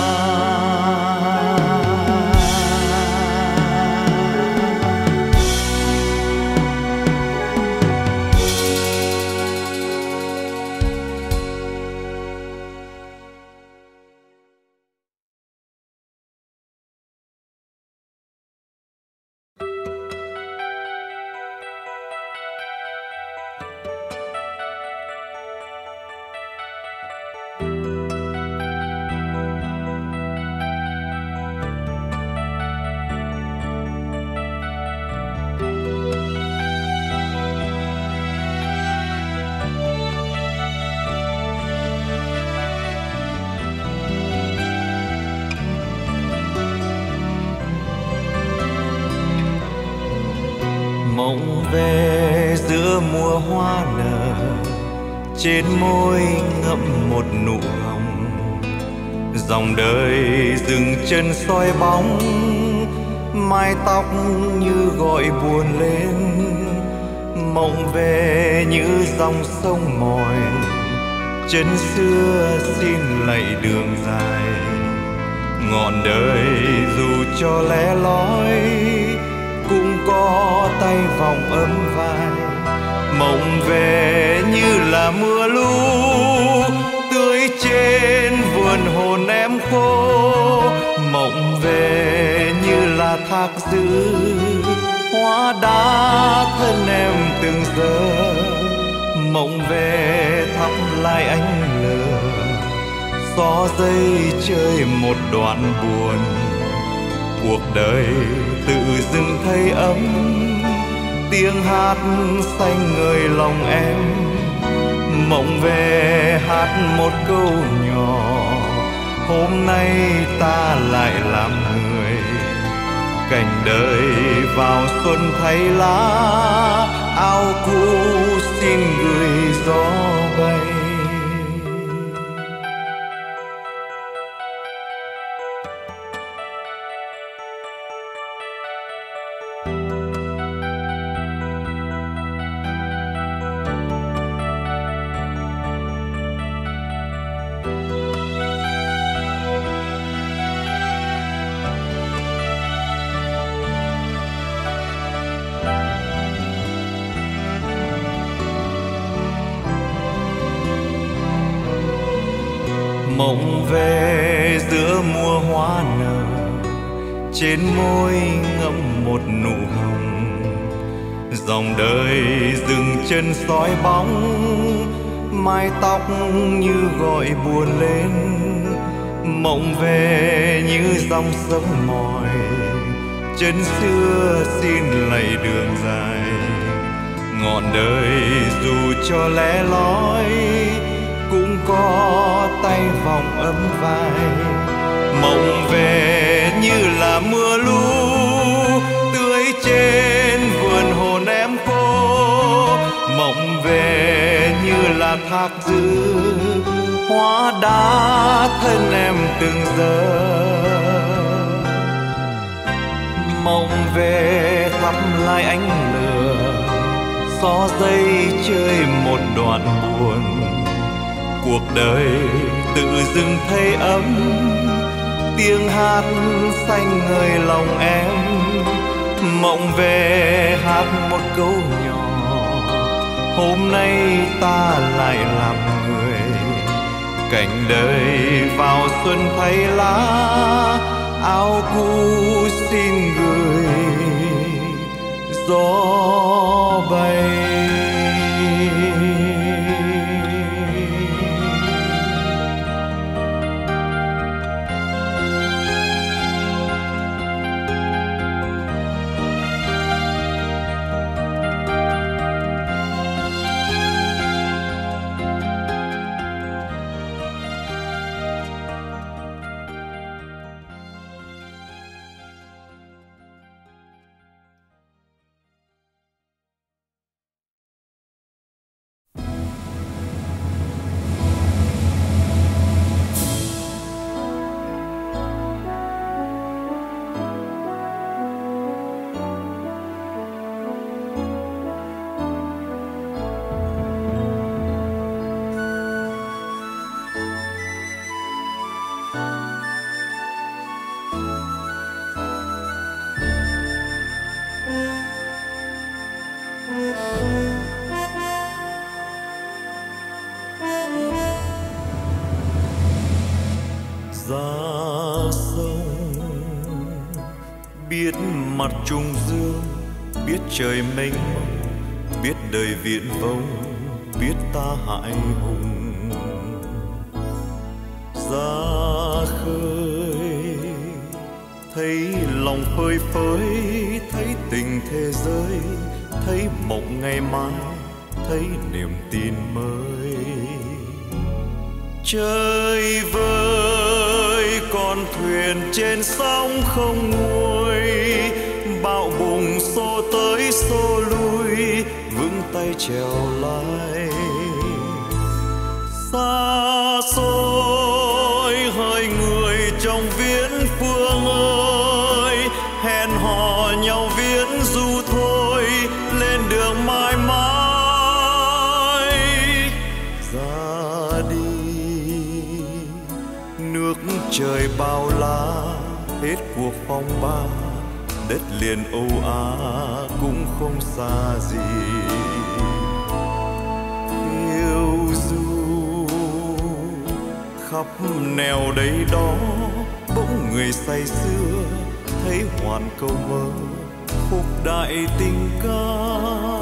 Mộng về giữa mùa hoa nở, trên môi ngậm một nụ hồng. Dòng đời dừng chân soi bóng, mái tóc như gọi buồn lên. Mộng về như dòng sông mỏi, chân xưa xin lạy đường dài. Ngọn đời dù cho lẻ loi, cũng có tay vòng ấm vai. Mộng về như là mưa lũ, tưới trên vườn hồn em khô. Mộng về như là thác dữ, hóa đá thân em từng giờ. Mộng về thắp lại ánh lửa, xóa dây chơi một đoạn buồn. Cuộc đời tự dưng thấy ấm, tiếng hát xanh ngời lòng em. Mộng về hát một câu nhỏ, hôm nay ta lại làm người. Cảnh đời vào xuân thay lá, áo cũ xin gửi gió bay. Mộng về giữa mùa hoa nở, trên môi ngậm một nụ hồng. Dòng đời dừng chân soi bóng, mái tóc như gọi buồn lên. Mộng về như dòng sông mỏi, chân xưa xin lạy đường dài. Ngọn đời dù cho lẻ loi, cũng có tay vòng ấm vai. Mộng về như là mưa lũ, tưới trên vườn hồn em khô. Mộng về như là thác dữ, hóa đá thân em từng giờ. Mộng về thắp lại ánh lửa, xóa dây chơi một đoạn buồn. Cuộc đời tự dưng thấy ấm, tiếng hát xanh ngời lòng em. Mộng về hát một câu nhỏ, hôm nay ta lại làm người. Cảnh đời vào xuân thay lá, áo cũ xin gửi gió bay. Biết mặt trùng dương, biết trời mênh mông, biết đời viễn vông, biết ta hại hùng. Ra khơi thấy lòng phơi phới, thấy tình thế giới, thấy mộng ngày mai, thấy niềm tin mới. Chơi vơi con thuyền trên sóng không nguôi, bão bùng xô tới xô lui. vững tay trèo lái. Xa xôi hỡi người trong viễn phương ơi, hẹn hò nhau viễn du thôi, lên đường mãi mãi ra đi. Nước trời bao la hết cuộc phong ba, đất liền Âu Á cũng không xa gì. Phiêu du khắp nẻo đây đó, bỗng người say sưa thấy hoàn câu mơ khúc đại tình ca.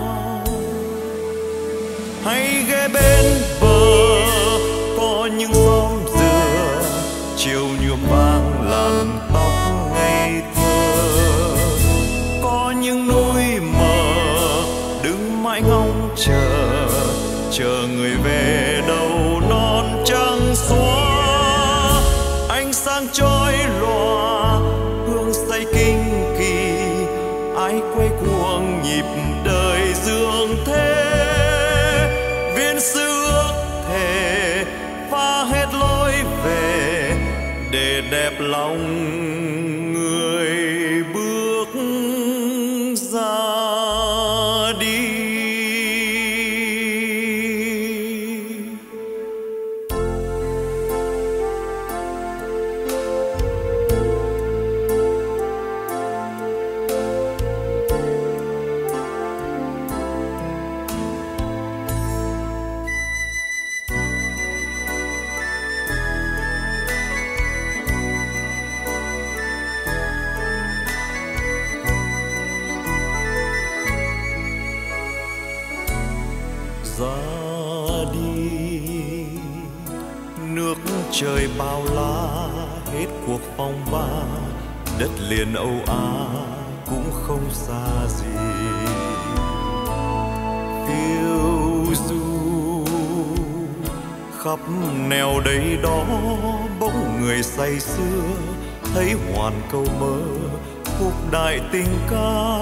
Hay ghé bên bờ có những xóm dừa, chiều nhuộm vàng làn tóc ngây thơ. Có những núi mờ đứng mãi ngóng chờ người về đầu non trắng xóa. Ánh sáng chói lòa hương say kinh kỳ, ai quay cuồng nhịp đời dương thế. Viên sư ước thề pha hết lối về, để đẹp lòng người bước ra đi. Ra đi nước trời bao la hết cuộc phong ba, đất liền Âu Á cũng không xa gì. Phiêu du khắp nẻo đây đó, bỗng người say sưa thấy hoàn câu mơ khúc đại tình ca.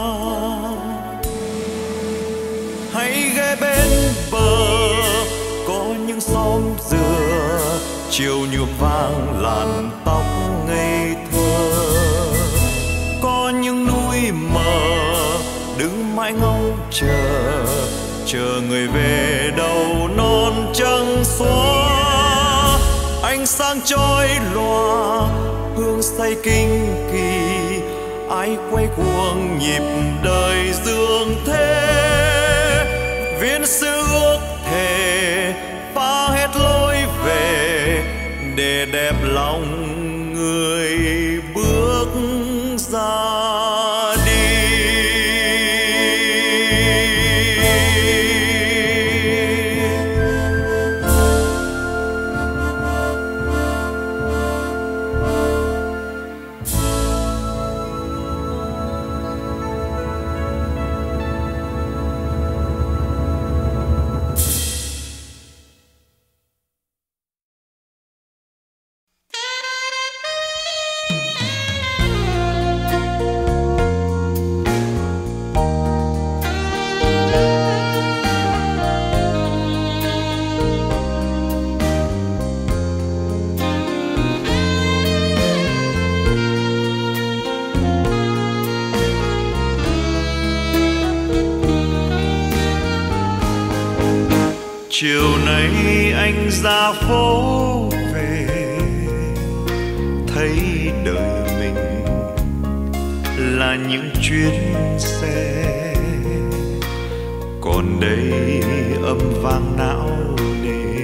Hãy ghé bên bờ có những xóm dừa, chiều nhuộm vàng làn tóc ngây thơ. Có những núi mờ đứng mãi ngóng chờ người về đầu non trắng xóa. Ánh sáng chói lòa hương say kinh kỳ, ai quay cuồng nhịp đời dương thế. Viên sư ước thề phá hết lối về, để đẹp lòng người bước ra đi. Chiều nay anh ra phố về, thấy đời mình là những chuyến xe, còn đây âm vang não nề.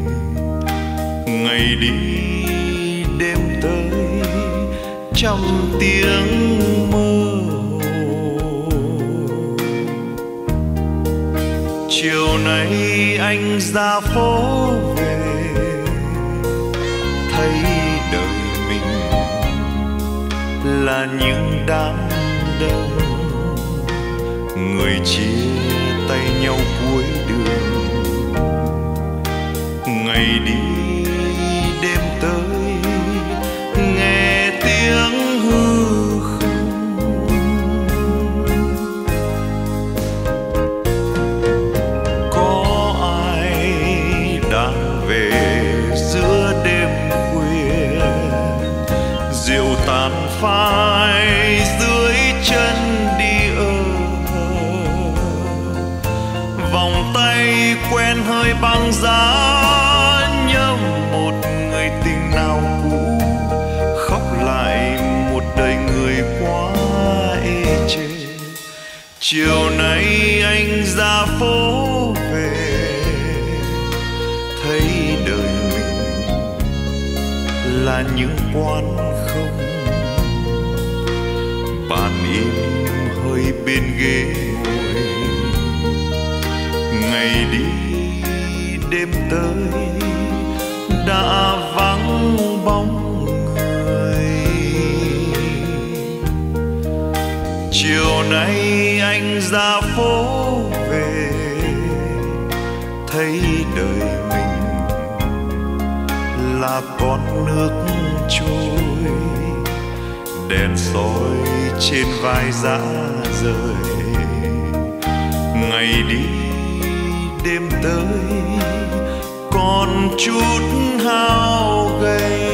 Ngày đi đêm tới trăm tiếng mơ hồ. Chiều nay anh ra phố về, thấy đời mình là những đám đông, người chia tay nhau cuối đường. Ngày đi đêm tới nghe tiếng hư không, hơi băng giá, nhớ một người tình nào cũ, khóc lại một đời người quá ê chề. Chiều nay anh ra phố về, thấy đời mình là những quán không, bàn im hơi bên ghế ngồi. Ngày đi đêm tới đã vắng bóng người. Chiều nay anh ra phố về, thấy đời mình là con nước trôi, đèn soi trên vai rã rời. Ngày đi đêm tới còn chút hao gầy.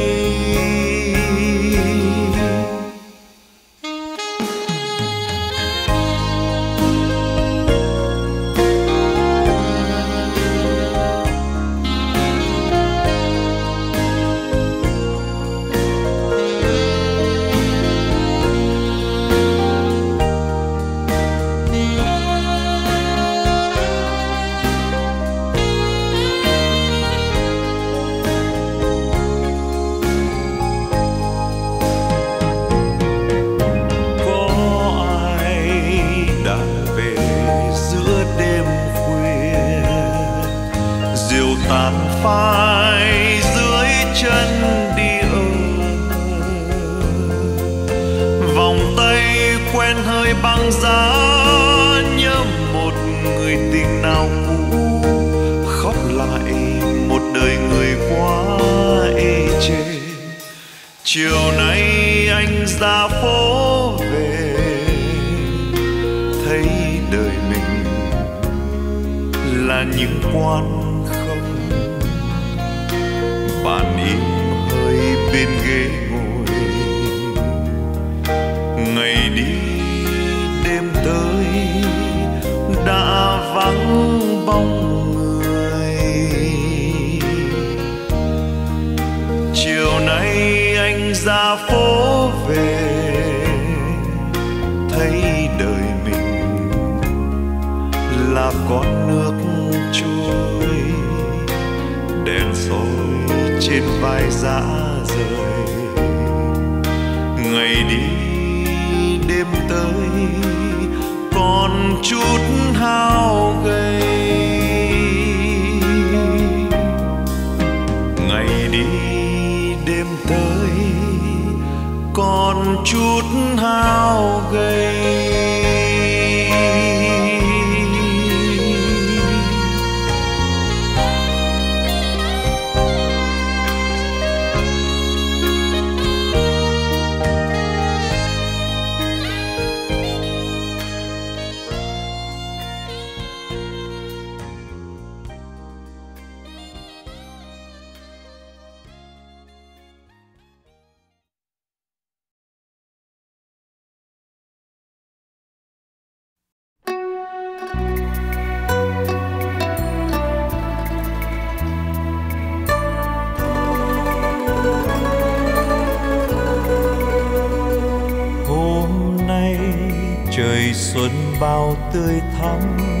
Phai dưới chân đi vòng tay quen hơi băng giá, nhớ một người tình nào cũ, khóc lại một đời người quá ê chề. Chiều nay anh ra phố về, thấy đời mình là những quán bàn im hơi bên ghế ngồi. Ngày đi đêm tới đã vắng bóng người. Chiều nay anh ra phố về, thấy đời mình là con nước trôi, đèn soi trên vai rã rời. Ngày đi đêm tới còn chút hao gầy. Ngày đi đêm tới còn chút hao gầy. Trời xuân bao tươi thắm,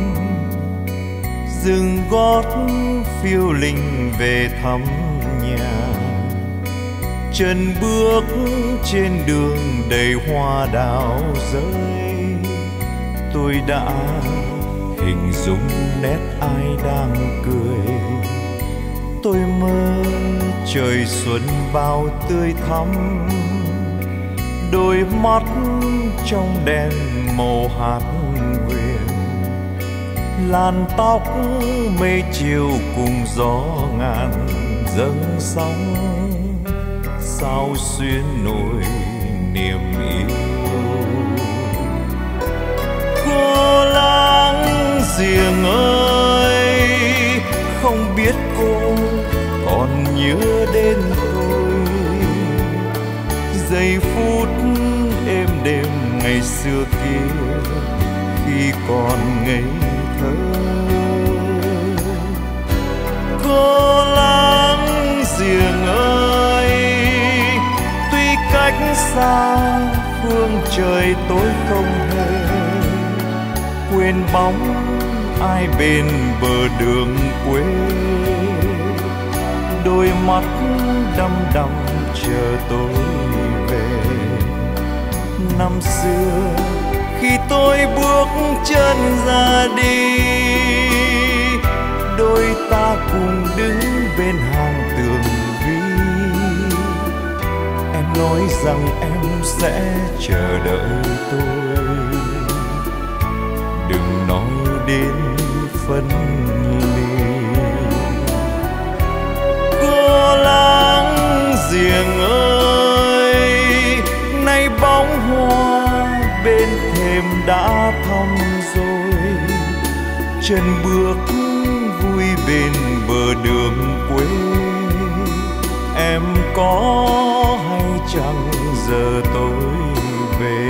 dừng gót phiêu linh về thăm nhà. Chân bước trên đường đầy hoa đào rơi, tôi đã hình dung nét ai đang cười. Tôi mơ trời xuân bao tươi thắm, đôi mắt trong đèn màu hạt huyền. Làn tóc mây chiều cùng gió ngàn dâng sóng, sao xuyên nỗi niềm yêu. Cô láng giềng ơi, không biết cô còn nhớ đến tôi. Giây phút êm đềm ngày xưa kia khi còn ngây thơ. Cô láng giềng ơi, tuy cách xa phương trời tôi không hề quên bóng ai bên bờ đường quê. Đôi mắt đăm đăm chờ tôi về. Năm xưa khi tôi bước chân ra đi, đôi ta cùng đứng bên hàng tường vi. Em nói rằng em sẽ chờ đợi tôi, đừng nói đến phân ly. Cô láng giềng ơi, nay bóng hoa bên thềm đã thăm rồi. Chân bước vui bên bờ đường quê. Em có hay chẳng giờ tôi về.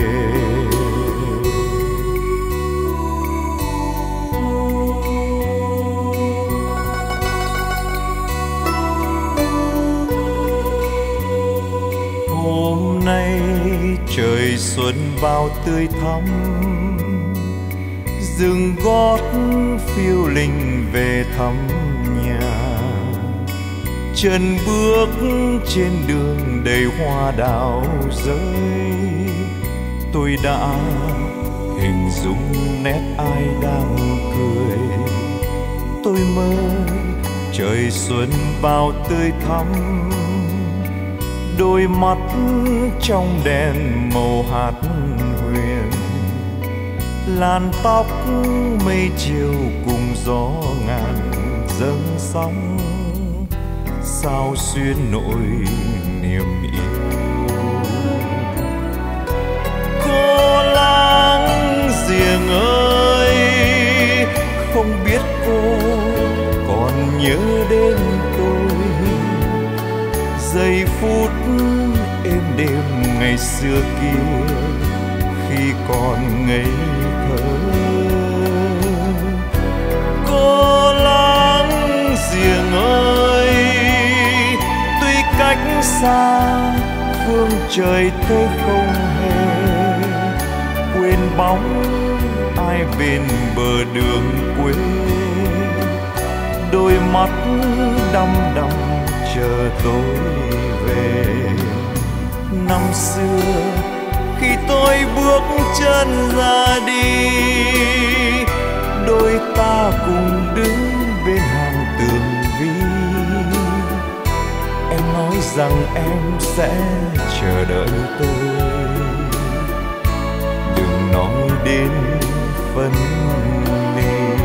Hôm nay trời xuân vào tươi thắm, dừng gót phiêu linh về thăm nhà. Chân bước trên đường đầy hoa đào rơi, tôi đã hình dung nét ai đang cười. Tôi mơ trời xuân vào tươi thắm, đôi mắt trong đèn màu hạt huyền. Làn tóc mây chiều cùng gió ngàn dâng sóng, sao xuyên nỗi niềm yêu. Cô láng giềng ơi, không biết cô còn nhớ đến tôi. Giây phút êm đêm ngày xưa kia khi còn ngây thơ. Cô láng giềng ơi, tuy cách xa phương trời tôi không hề quên bóng ai bên bờ đường quê. Đôi mắt đăm đăm chờ tôi về. Năm xưa khi tôi bước chân ra đi, đôi ta cùng đứng bên hàng tường vi. Em nói rằng em sẽ chờ đợi tôi, đừng nói đến phân ly.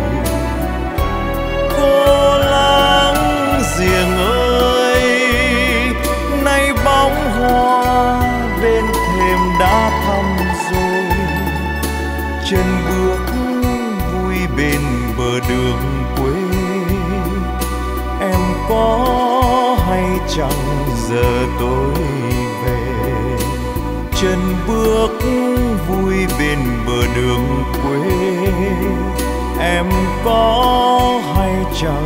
Cô láng giềng ơi, nay bóng hoa bên thềm đã thăm rồi. Chân bước vui bên bờ đường quê. Em có hay chẳng giờ tôi về. Chân bước vui bên bờ đường quê. Em có hay chẳng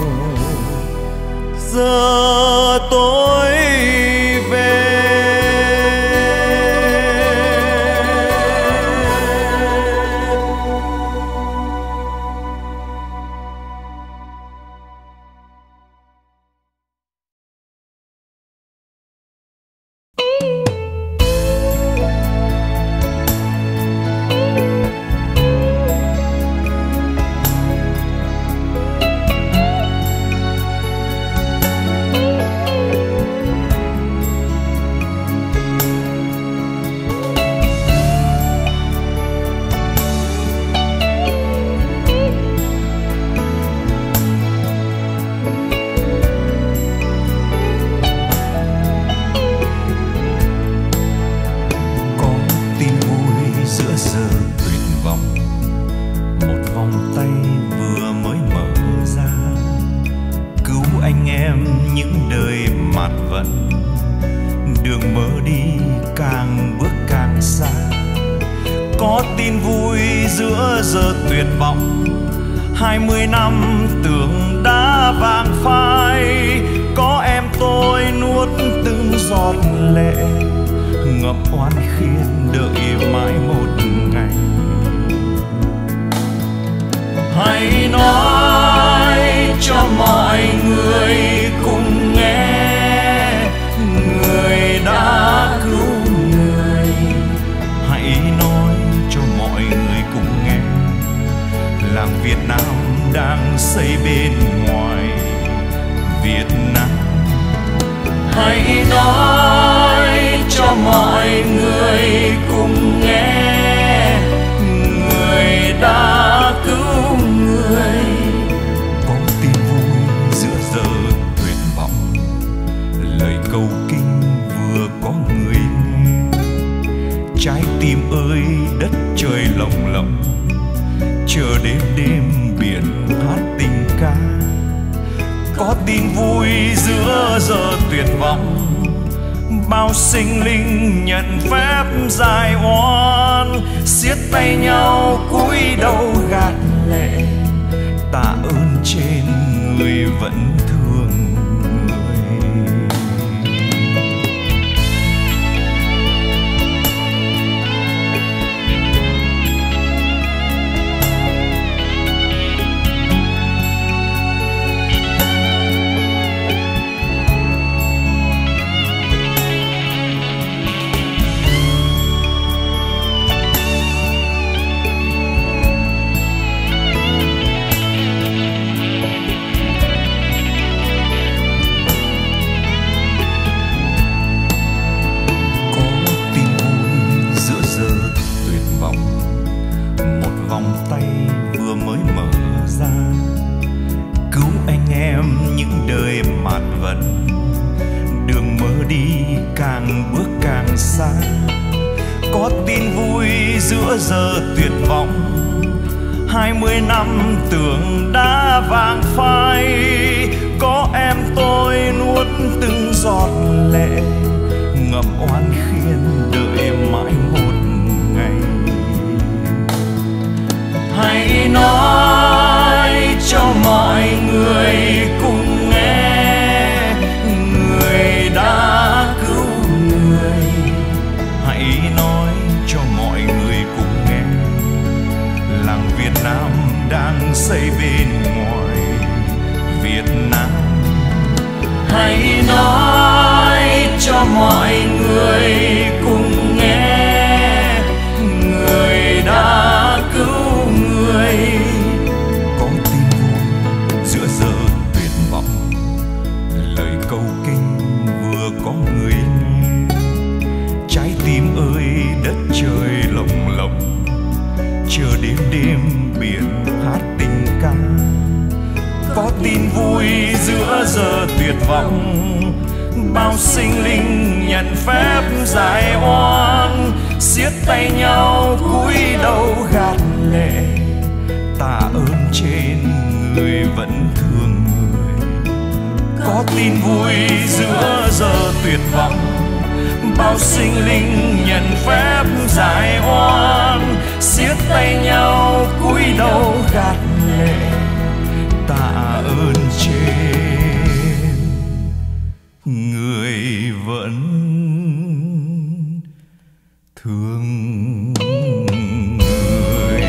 giờ tôi về. Có tin vui giữa giờ tuyệt vọng, 20 năm tưởng đã vàng phai, có em tôi nuốt từng giọt lệ, ngậm oán khiên đợi mãi một ngày. Hãy nói cho mọi người cùng nghe, người đã cứu người. Hãy nói cho mọi người cùng nghe, làng Việt Nam đang xây bên ngoài Việt Nam. Hãy nói cho mọi người cùng nghe, người đã cứu người. Có tin vui giữa giờ tuyệt vọng, lời cầu kinh vừa có người nghe. Trái tim ơi đất trời lồng lộng, chờ đêm đêm biển hát tình ca. Có tin vui giữa giờ tuyệt vọng, bao sinh linh nhận phép giải oan, siết tay nhau cúi đầu gạt lệ, tạ ơn trên người vẫn thương người. Có tin vui giữa giờ tuyệt vọng, 20 năm tưởng đã vàng phai, có em tôi nuốt từng giọt lệ, ngậm oán khiên đợi mãi một ngày. Hãy nói cho mọi người cùng nghe, người đã cứu người. Hãy nói cho mọi người cùng nghe, làng Việt Nam đang xây bên ngoài Việt Nam. Hãy nói cho mọi người cùng nghe, người đã cứu người. Có tin vui giữa giờ tuyệt vọng, lời câu kinh vừa có người nghe. Trái tim ơi đất trời lồng lộng, chờ đêm đêm biển hát tình ca. Có tin vui giữa giờ tuyệt vọng, bao sinh linh nhận phép giải oan, siết tay nhau cúi đầu gạt lệ, tạ ơn trên người vẫn thương người. Có tin vui giữa giờ tuyệt vọng, bao sinh linh nhận phép giải oan, siết tay nhau cúi đầu gạt lệ, tạ ơn trên người vẫn thương người.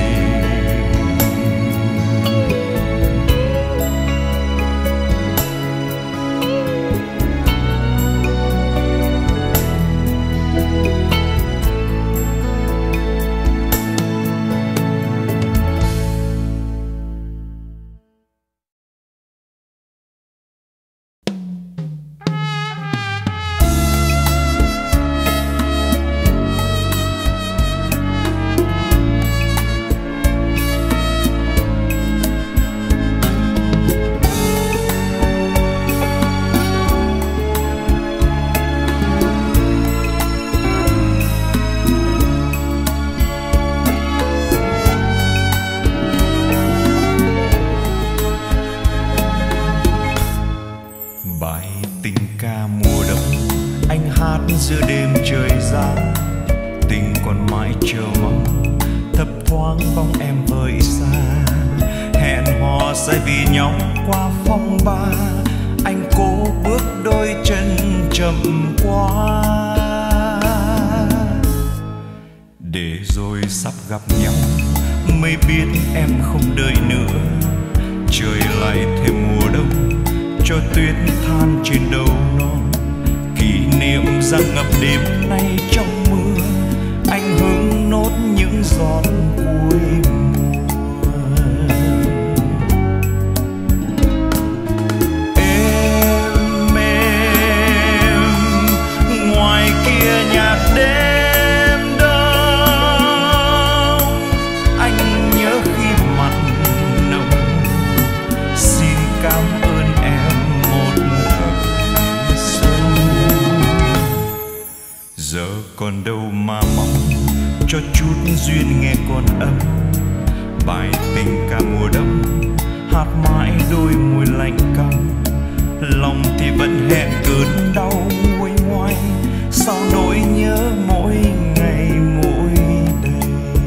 Giữa đêm trời giá, tình còn mãi chờ mong, thấp thoáng bóng em vơi xa. Hẹn hò sẽ vì nhau qua phong ba. Anh cố bước đôi chân chậm qua, để rồi sắp gặp nhau mới biết em không đợi nữa. Trời lại thêm mùa đông, cho tuyết than trên đầu non. Kỷ niệm rằng ngập đêm nay trong mưa, anh hứng nốt những giọt cuối mùa. Em ngoài kia nhạc đêm đông, anh nhớ khi mặn nồng. Xin cảm ơn em một thời xuân. Giờ còn đâu mà mong cho chút duyên nghe còn ấm. Bài tình ca mùa đông hát mãi đôi môi lạnh căm. Lòng thì vẫn hẹn cơn đau nguôi ngoai, sao nỗi nhớ mỗi ngày mỗi day.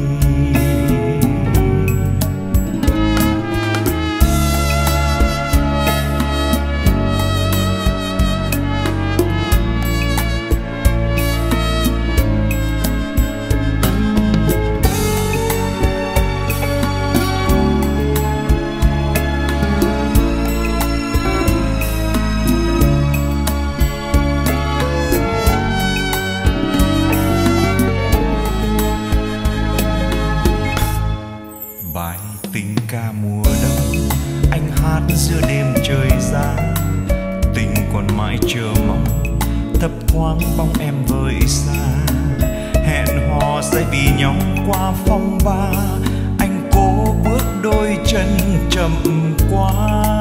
Giữa đêm trời giá, tình còn mãi chờ mong, thấp thoáng bóng em vơi xa. Hẹn hò sẽ vì nhau qua phong ba, anh cố bước đôi chân chậm qua,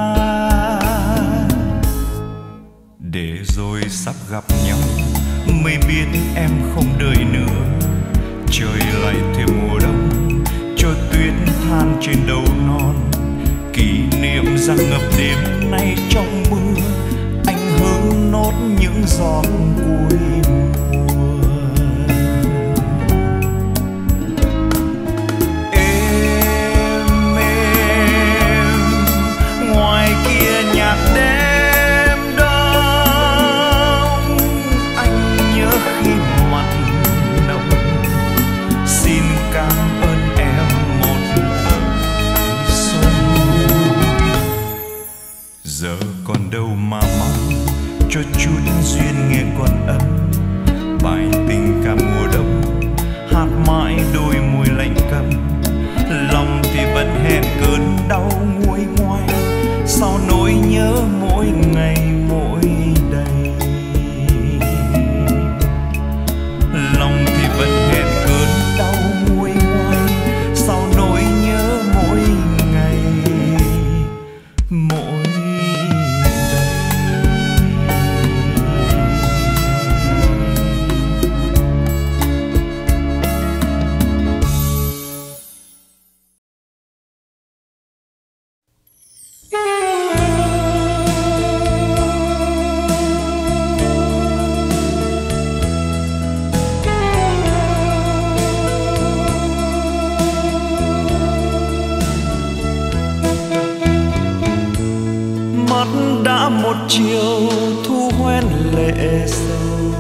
để rồi sắp gặp nhau mới biết em không đợi nữa. Trời lại thêm mùa đông, cho tuyết than trên đầu non. Kỷ niệm rằng ngập đêm nay trong mưa, anh hứng nốt những giọt cuối mùa. Em ngoài kia nhạc đêm đông, anh nhớ khi mặn nồng. Xin cảm ơn em một thời xuân. Giờ còn đâu mà mong cho chút duyên nghe còn ấm. Bài tình ca mùa đông hát mãi đôi môi lạnh căm. Lòng thì vẫn hẹn cơn đau nguôi ngoai, sao nỗi nhớ mỗi ngày mỗi day. Lòng thì vẫn hẹn cơn đau nguôi ngoai, sao nỗi nhớ mỗi ngày mỗi. Đã một chiều thu hoen lệ sầu,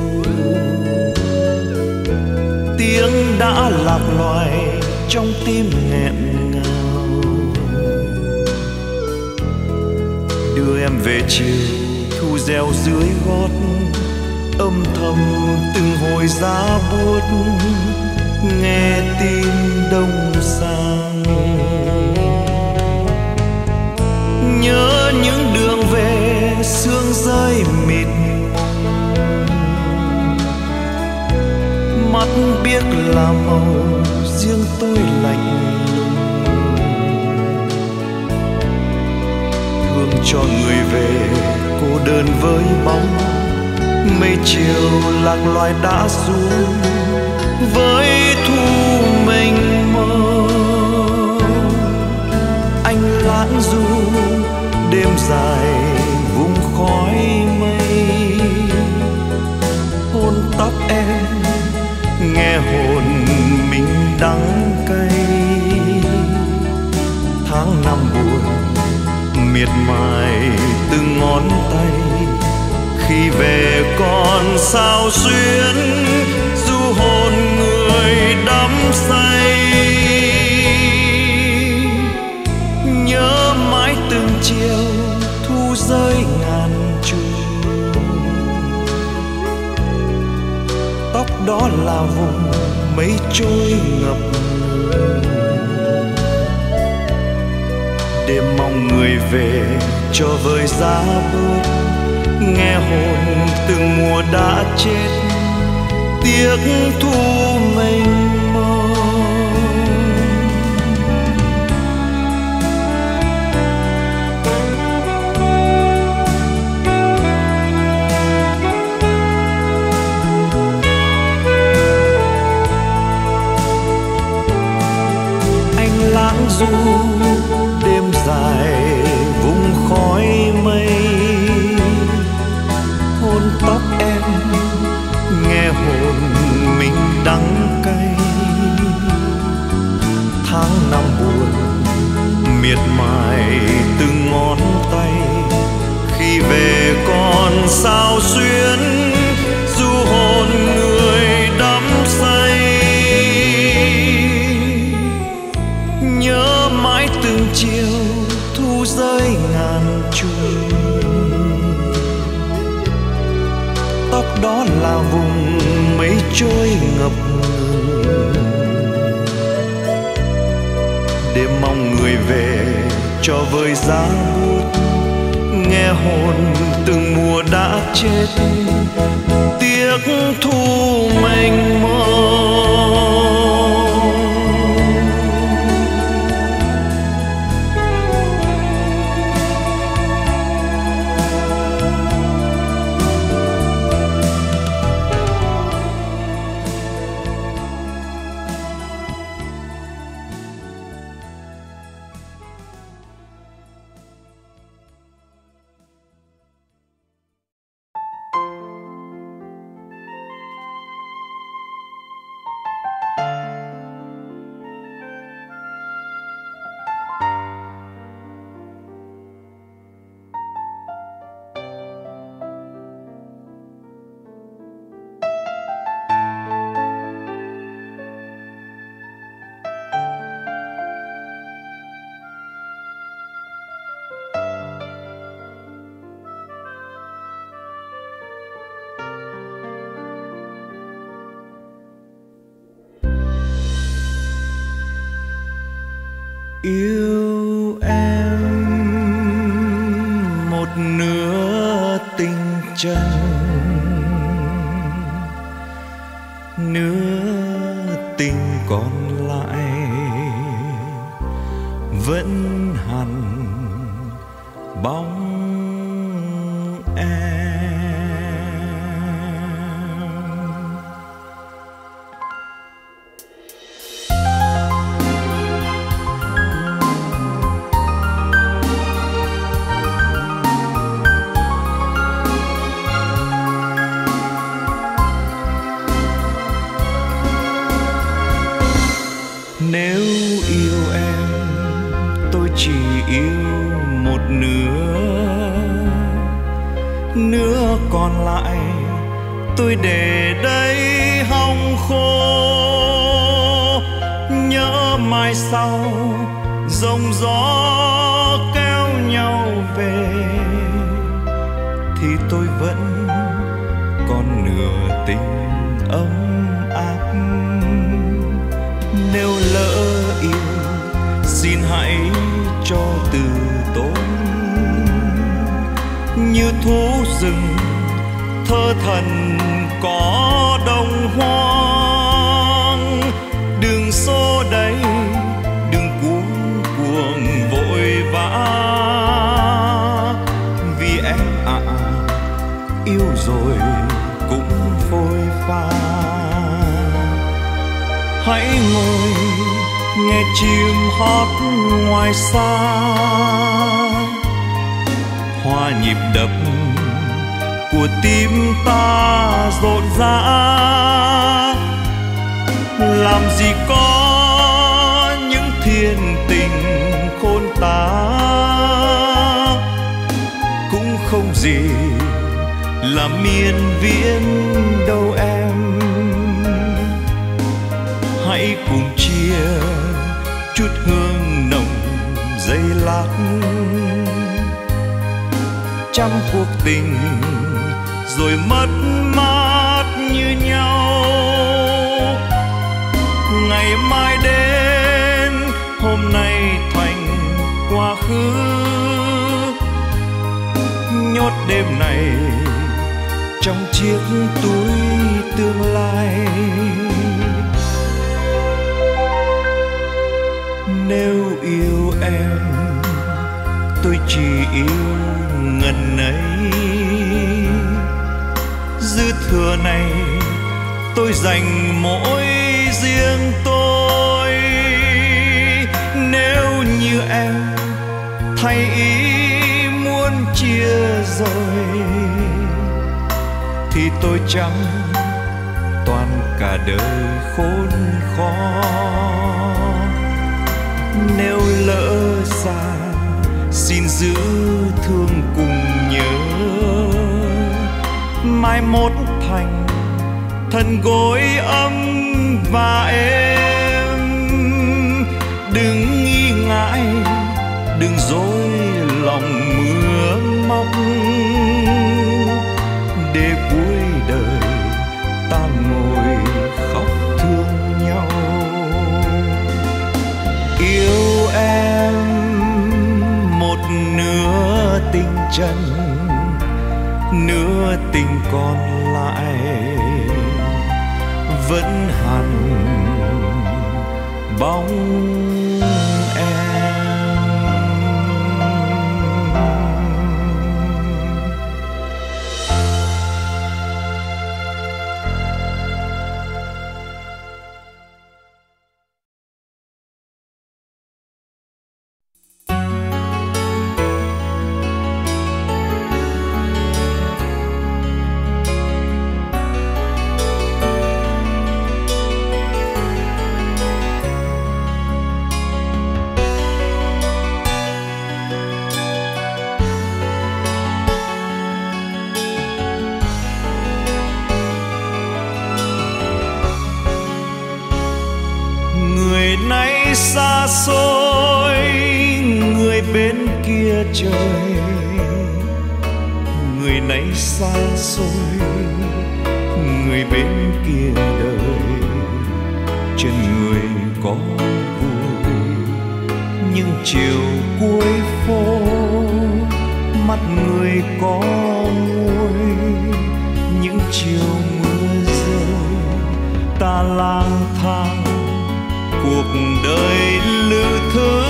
tiếng đã lạc loài trong tim nghẹn ngào. Đưa em về chiều thu reo dưới gót, âm thầm từng hồi giá buốt, nghe tin đông sang. Nhớ những đường về sương rơi mịt mông, mắt biết là màu riêng tôi lạnh lùng. Thương cho người về cô đơn với bóng, mây chiều lạc loài đã xuống với thu mênh mông. Anh lãng du đêm dài vùng khói mây, hôn tóc em nghe hồn mình đắng cay. Tháng năm buồn miệt mài từng ngón tay. Khi về còn sao xuyến du hồn người đắm say. Nhớ mãi từng chiều thu rơi ngàn chùm, tóc đó là vùng mây trôi ngập ngừng. Đêm mong người về cho vơi giá bút, nghe hồn từng mùa đã chết tiếc thu mênh mông. Anh lãng du đêm dài vùng khói mây, hôn tóc em nghe hồn mình đắng cay. Tháng năm buồn miệt mài từng ngón tay. Khi về còn sao xuyến du hồn người đắm say. Nhớ mãi từng chiều thu rơi ngàn chùm, tóc đó là vùng mây trôi ngập ngừng. Đêm mong người về cho vơi giá bút, nghe hồn từng mùa đã chết tiếc thu mênh mông. Yêu em một nửa tình chân, nửa tình còn lại vẫn hằn bóng em. Nếu yêu em tôi chỉ yêu một nửa, nửa còn lại tôi để đây hong khô. Nhớ mai sau giông gió kéo nhau về thì tôi vẫn còn nửa tình ấm áp. Nếu lỡ yêu xin hãy cho từ tốn, như thú rừng thơ thần có đông hoang. Đừng xô đẩy đừng cuống cuồng vội vã, vì em yêu rồi cũng phôi pha. Hãy ngồi nghe chim hót ngoài xa, hòa nhịp đập của tim ta rộn rã. Làm gì có những thiên tình khôn tả, gì là miên viễn đâu em. Hãy cùng chia chút hương nồng giây lát trăm cuộc tình rồi mất mát như nhau. Ngày mai đến hôm nay thành quá khứ, nhốt đêm này trong chiếc túi tương lai. Nếu yêu em tôi chỉ yêu ngần ấy, dư thừa này tôi dành mỗi riêng tôi. Nếu như em thay ý muốn chia rời thì tôi chẳng toàn cả đời khốn khó. Nếu lỡ xa xin giữ thương cùng nhớ, mai mốt thành thân gối ấm và êm. Đừng nghi ngại, đừng dối lòng mưa móc, để cuối đời ta ngồi khóc thương nhau. Yêu em một nửa tình trần, nửa tình còn lại vẫn hằn bóng em. Xa xôi người bên kia trời, người này xa xôi người bên kia đời. Chân người có vui nhưng chiều cuối phố, mắt người có nguôi những chiều mưa rơi. Ta lang thang cuộc đời lữ thứ,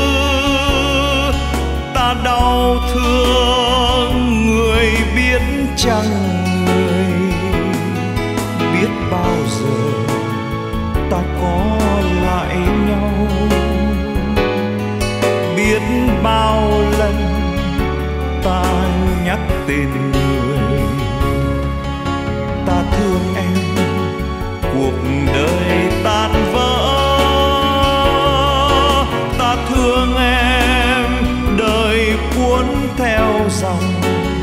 ta đau thương người biết chăng người. Biết bao giờ ta có lại nhau, biết bao lần ta nhắc tên người. Ta thương em cuộc đời tan vỡ, thương em đời cuốn theo dòng.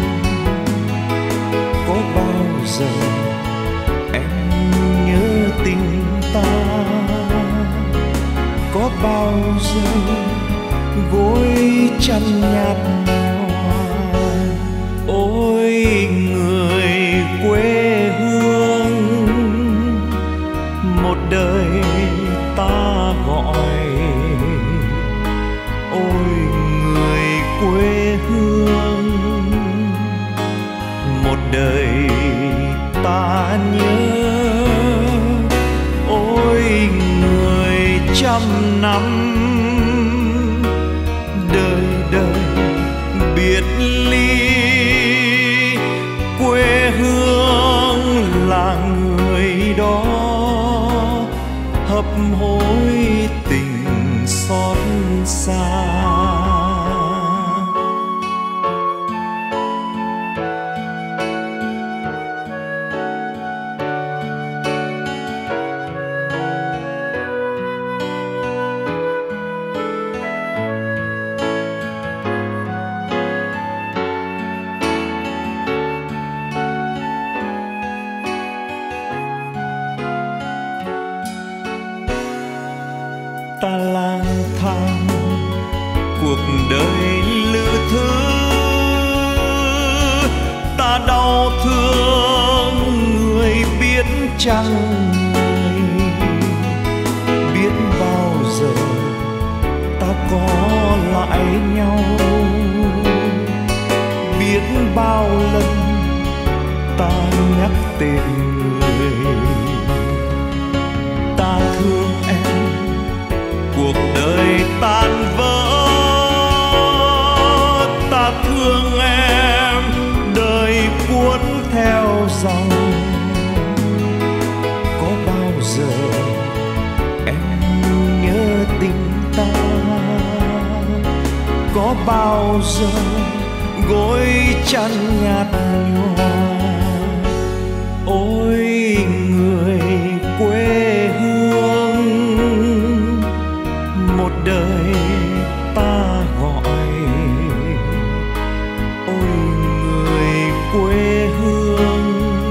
Có bao giờ em nhớ tình ta, có bao giờ gối chăn nhạt nhòa. Ôi người quê hương, một đời ta gọi. Quê hương một đời ta nhớ. Ôi người trăm năm đời đời biệt ly. Quê hương là người đó hấp hối tình xót xa. than cuộc đời lữ thứ. Ta đau thương người biết chăng người, biết bao giờ ta có lại nhau, biết bao lần ta nhắc tên người. Ta thương em, cuộc đời tan vỡ. Ta thương em, đời cuốn theo dòng. Có bao giờ em nhớ tình ta? Có bao giờ gối chăn nhạt nhòa? Ôi người quê hương, một đời ta gọi. Ôi người quê hương,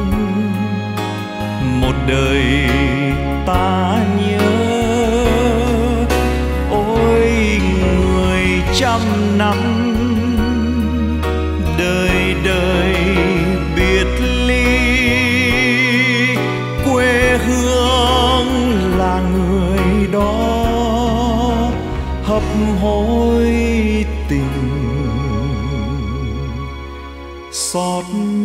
một đời ta nhớ. Ôi người trăm năm đời đời biệt ly. Quê hương là người đó hấp hối tình xót